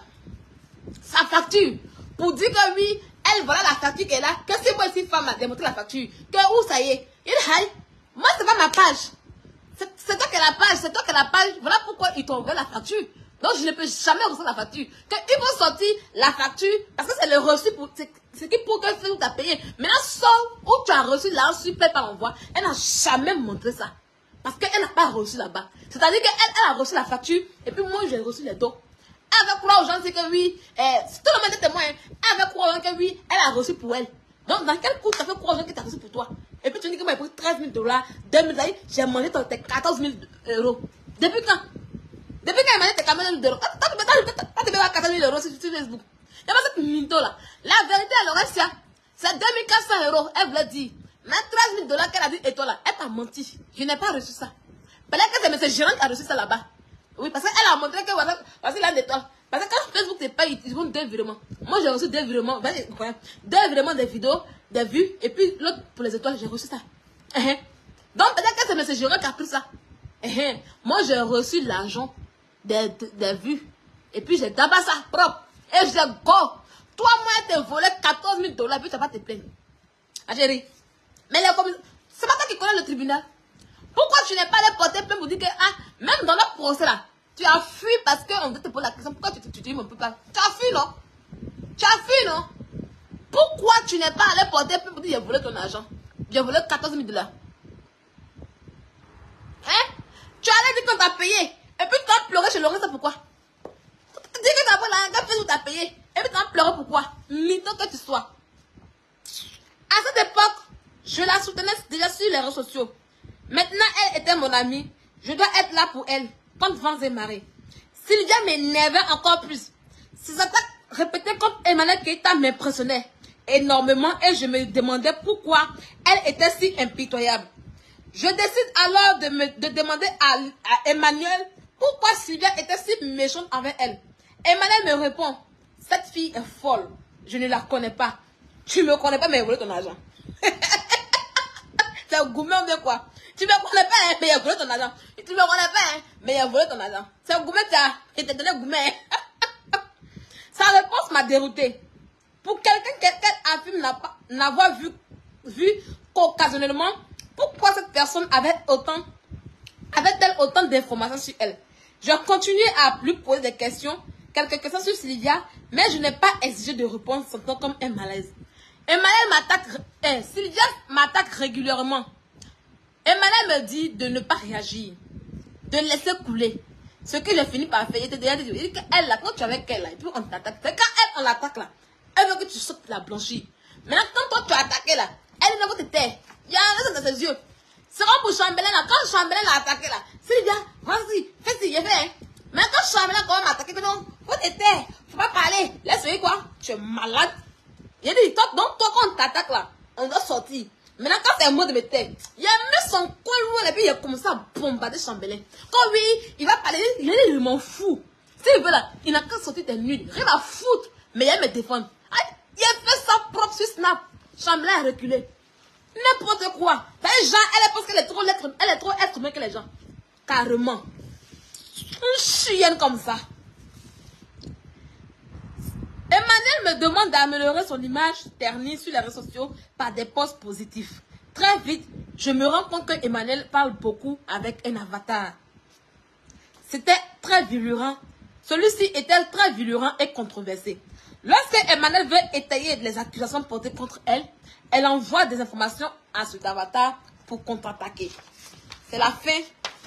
Sa facture. Pour dire que oui, elle, voilà la facture qu'elle a. Que c'est moi ici, femme, a démontré la facture. Que où ça y est? Il dit, moi, c'est pas ma page. C'est toi qui as la page, c'est toi qui as la page. Voilà pourquoi ils t'ont envoyé la facture. Donc, je ne peux jamais recevoir la facture. Qu'ils vont sortir la facture, parce que c'est le reçu pour, c'est qui pour que Facebook t'a payé. Maintenant, sauf où tu as reçu l'argent sur PayPal envoi, elle n'a jamais montré ça. Parce qu'elle n'a pas reçu là-bas. C'est-à-dire qu'elle elle a reçu la facture, et puis moi, j'ai reçu les dos. Elle va croire aux gens, c'est que oui, eh, si tout le monde est témoin, elle va croire aux gens que oui, elle a reçu pour elle. Donc, dans quel coup tu as fait croire aux gens que tu as reçu pour toi? Et puis tu dis que moi, j'ai pris treize mille dollars, deux mille dollars, j'ai mangé tes quatorze mille euros. Depuis quand? Depuis quand elle m'a dit tes quatorze mille euros? T'as tu peux quatorze mille euros sur Facebook. Il y a pas cette mytho là. La vérité, à Laurentia, c'est deux mille quatre cents euros. Elle voulait dire. Mais treize mille dollars qu'elle a dit, et toi là, elle t'a menti. Je n'ai pas reçu ça. Peut-être que c'est M. Gérant qui a reçu ça là-bas. Oui, parce qu'elle a montré que voilà, voici l'un d'étoile. Parce que quand Facebook te paye, ils vont deux virements. Moi, j'ai reçu deux virements, deux virements des vidéos, des vues, et puis l'autre pour les étoiles, j'ai reçu ça. Donc, peut-être que c'est M. Gérard qui a pris ça. Eh, moi, j'ai reçu l'argent des, des, des vues. Et puis, j'ai d'abord ça propre. Et j'ai go. Toi, moi, t'es volé quatorze mille dollars. Et puis, tu vas pas te plaindre. Ah, chérie. Mais les commissaires, c'est pas toi qui connais le tribunal. Pourquoi tu n'es pas allé porter plainte pour dire que, ah, même dans le procès là, tu as fui parce qu'on te pose la question. Pourquoi tu te dis, on peut pas. Tu as fui, non? Tu as fui, non? Pourquoi tu n'es pas allé porter plainte pour dire, j'ai volé ton argent? J'ai volé quatorze mille dollars. Hein? Tu allais dire qu'on t'a payé. Et puis tu as pleuré chez Laurent, c'est pourquoi? Tu dis que tu as pris la gaffe où tu as payé. Et puis tu as pleuré pourquoi? Mytho que tu sois. À cette époque, je la soutenais déjà sur les réseaux sociaux. Maintenant, elle était mon amie. Je dois être là pour elle. Contre vents et marées. Sylvia m'énervait encore plus. Ces attaques répétées contre Emmanuel Keita m'impressionnaient énormément et je me demandais pourquoi elle était si impitoyable. Je décide alors de, me, de demander à, à Emmanuel pourquoi Sylvia était si méchante envers elle. Emmanuel me répond, cette fille est folle. Je ne la connais pas. Tu me connais pas, mais elle voulait ton argent. C'est un gourmet ou bien quoi? Tu me connais pas, hein, mais elle voulait ton argent. Tu me connais pas, hein, mais elle voulait ton argent. C'est un gourmet, il t'a donné gourmet. Sa réponse m'a dérouté. Pour quelqu'un qu'elle affirme n'avoir vu, vu qu'occasionnellement, pourquoi cette personne avait autant, avait-elle autant d'informations sur elle? Je continuais à lui poser des questions, quelques questions sur Sylvia, mais je n'ai pas exigé de réponse, sentant comme un malaise. Emmanuel m'attaque, eh, Sylvia m'attaque régulièrement. Emmanuel me dit de ne pas réagir, de laisser couler. Ce que j'ai fini par faire, il était déjà dit, il dit qu'elle, là, quand tu es avec elle, là, et puis on t'attaque, c'est quand elle, on l'attaque, là, elle veut que tu sautes la blanchir. Maintenant, quand toi, tu as attaqué, là, elle ne veut te taire. Il y a un reste dans ses yeux. C'est comme pour Chambellan, là, quand Chambellan l'a attaqué, là, Sylvia, vas-y, fais-y, j'ai fait, hein. Mais quand Chambellan, quand même attaqué, non, faut te taire, faut pas parler. Laisse-le, quoi, tu es malade. Il a dit, toi, donc, toi, quand on t'attaque, là, on doit sortir. Maintenant, quand c'est un mot de me taire, il a mis son coin loin et puis il a commencé à bombarder Chambellan. Quand oui, il va parler, il a dit, je m'en fous. S'il veut là, il n'a qu'à sortir des nuits, rien à foutre. Mais il a me défendre. Il a fait sa propre sur Snap. Chambellan a reculé. N'importe quoi. Les gens, elle pense qu'elle est trop lettre, elle est trop être humain que les gens. Carrément. Une chienne comme ça. Emmanuel me demande d'améliorer son image ternie sur les réseaux sociaux par des posts positifs. Très vite, je me rends compte que Emmanuel parle beaucoup avec un avatar. C'était très virulent. Celui-ci était très virulent et controversé. Lorsque Emmanuel veut étayer les accusations portées contre elle, elle envoie des informations à cet avatar pour contre-attaquer. C'est la fin.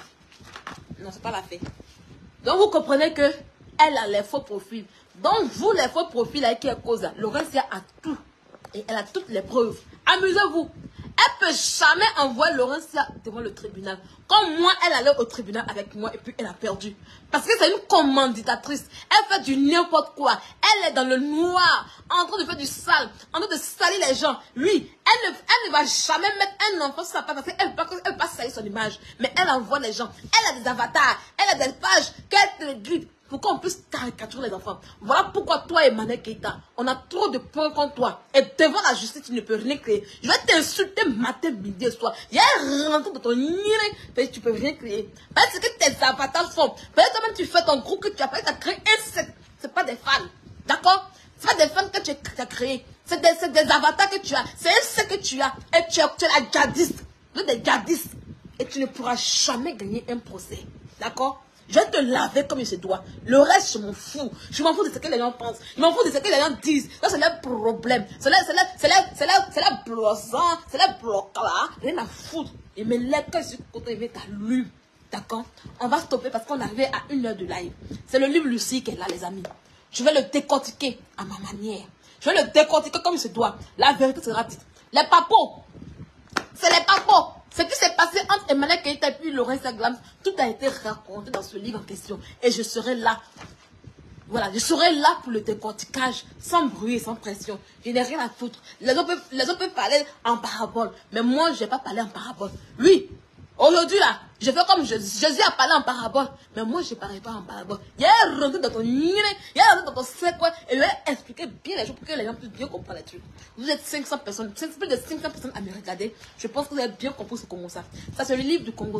Non, c'est pas la fin. Donc vous comprenez que elle a les faux profils. Donc, vous, les faux profils avec qui elle cause, Laurentia a tout. Et elle a toutes les preuves. Amusez-vous. Elle peut jamais envoyer Laurentia devant le tribunal. Comme moi, elle allait au tribunal avec moi et puis elle a perdu. Parce que c'est une commanditatrice. Elle fait du n'importe quoi. Elle est dans le noir, en train de faire du sale, en train de salir les gens. Oui, elle ne, elle ne va jamais mettre un enfant sur sa page parce qu'elle ne peut pas salir son image. Mais elle envoie les gens. Elle a des avatars. Elle a des pages qu'elle te guide. Pour qu'on puisse caricaturer les enfants. Voilà pourquoi toi, Emmanuel Keita, on a trop de points contre toi. Et devant la justice, tu ne peux rien créer. Je vais t'insulter matin, midi et soir. Il y a un rentré de ton nid, tu ne peux rien créer. Parce que tes avatars font. Peut-être même tu fais ton groupe que tu as fait, tu as créé un set. Ce n'est pas des fans. D'accord? Ce n'est pas des fans que tu as créé. C'est des, des avatars que tu as. C'est un set que tu as. Et tu, tu es la djihadiste. Tu es des djihadistes. Et tu ne pourras jamais gagner un procès. D'accord? Je vais te laver comme il se doit. Le reste, je m'en fous. Je m'en fous de ce que les gens pensent. Je m'en fous de ce que les gens disent. Ça, c'est leur problème. C'est leur, c'est leur, c'est leur, c'est leur, c'est leur bloquant. C'est leur bloquant. Rien à foutre. Il me lève quand je suis content, il met ta lume. D'accord? On va stopper parce qu'on est arrivé à une heure de live. C'est le livre Lucie qui est là, les amis. Je vais le décortiquer à ma manière. Je vais le décortiquer comme il se doit. La vérité sera dite. Les papos. C'est les papos. Ce qui s'est passé entre Emmanuel Keita et puis Laurentia Glams, tout a été raconté dans ce livre en question. Et je serai là. Voilà, je serai là pour le décortiquage, sans bruit, sans pression. Je n'ai rien à foutre. Les autres peuvent, les autres peuvent parler en parabole. Mais moi, je ne vais pas parler en parabole. Oui, aujourd'hui là, je fais comme Jésus. Jésus a parlé en parabole. Mais moi, je ne parle pas en parabole. Il y a un rendu dans ton nid, il y a un rendu dans ton secret. Et je vais expliquer bien les choses pour que les gens puissent bien comprendre les trucs. Vous êtes cinq cents personnes, plus de cinq cents personnes à me regarder. Je pense que vous avez bien compris ce Congo ça. Ça, c'est le livre du Congo ça.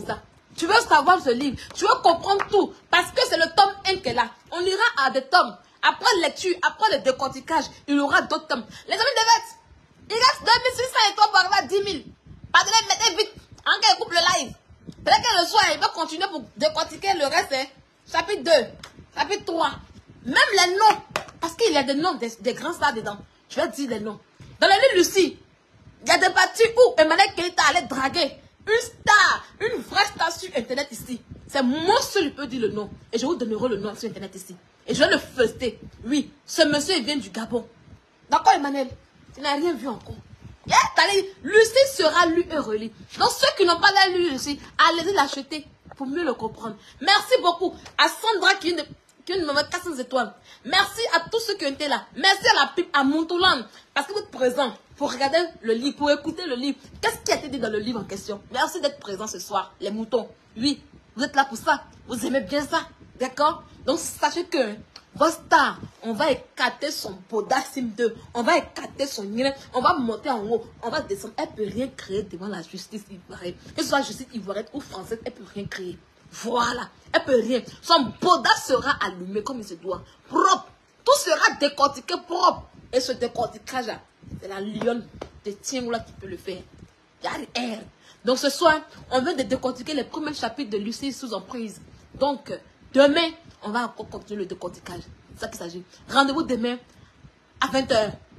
Tu veux savoir ce livre. Tu veux comprendre tout. Parce que c'est le tome un qui est là. On ira à des tomes. Après lecture, après le décortiquage, il y aura d'autres tomes. Les amis de Vette, il reste deux mille six cents et toi pour arriver à dix mille. Pardonnez, mettez vite. En cas, il coupe le live. Peut-être que le soir, il va continuer pour décortiquer le reste. Hein. Chapitre deux, chapitre trois. Même les noms. Parce qu'il y a des noms des, des grands stars dedans. Je vais dire les noms. Dans le livre Lucie, il y a des parties où Emmanuel Keita allait draguer une star, une vraie star sur Internet ici. C'est moi seul qui peut dire le nom. Et je vous donnerai le nom sur Internet ici. Et je vais le feuilleter. Oui, ce monsieur il vient du Gabon. D'accord, Emmanuel? Tu n'as rien vu encore. Yeah, Lucie sera lue et relue. Donc ceux qui n'ont pas lu Lucie, allez l'acheter pour mieux le comprendre. Merci beaucoup à Sandra qui vient de... qui me met quatre cents étoiles. Merci à tous ceux qui ont été là. Merci à la pipe, à Montoulan. Parce que vous êtes présents pour regarder le livre, pour écouter le livre. Qu'est-ce qui a été dit dans le livre en question? Merci d'être présents ce soir, les moutons. Oui, vous êtes là pour ça. Vous aimez bien ça. D'accord? Donc sachez que votre star, on va écarter son Podasim deux. On va écarter son nid. On va monter en haut. On va descendre. Elle ne peut rien créer devant la justice ivoirienne. Que ce soit justice ivoirienne ou française, elle ne peut rien créer. Voilà, elle peut rien. Son boda sera allumé comme il se doit. Propre. Tout sera décortiqué propre. Et ce décortiquage, c'est la lionne de Tiengoula qui peut le faire. Il y a l'air. Donc ce soir, on vient de décortiquer les premiers chapitres de Lucie sous emprise. Donc, demain, on va encore continuer le décortiquage. C'est ça qu'il s'agit. Rendez-vous demain à vingt heures.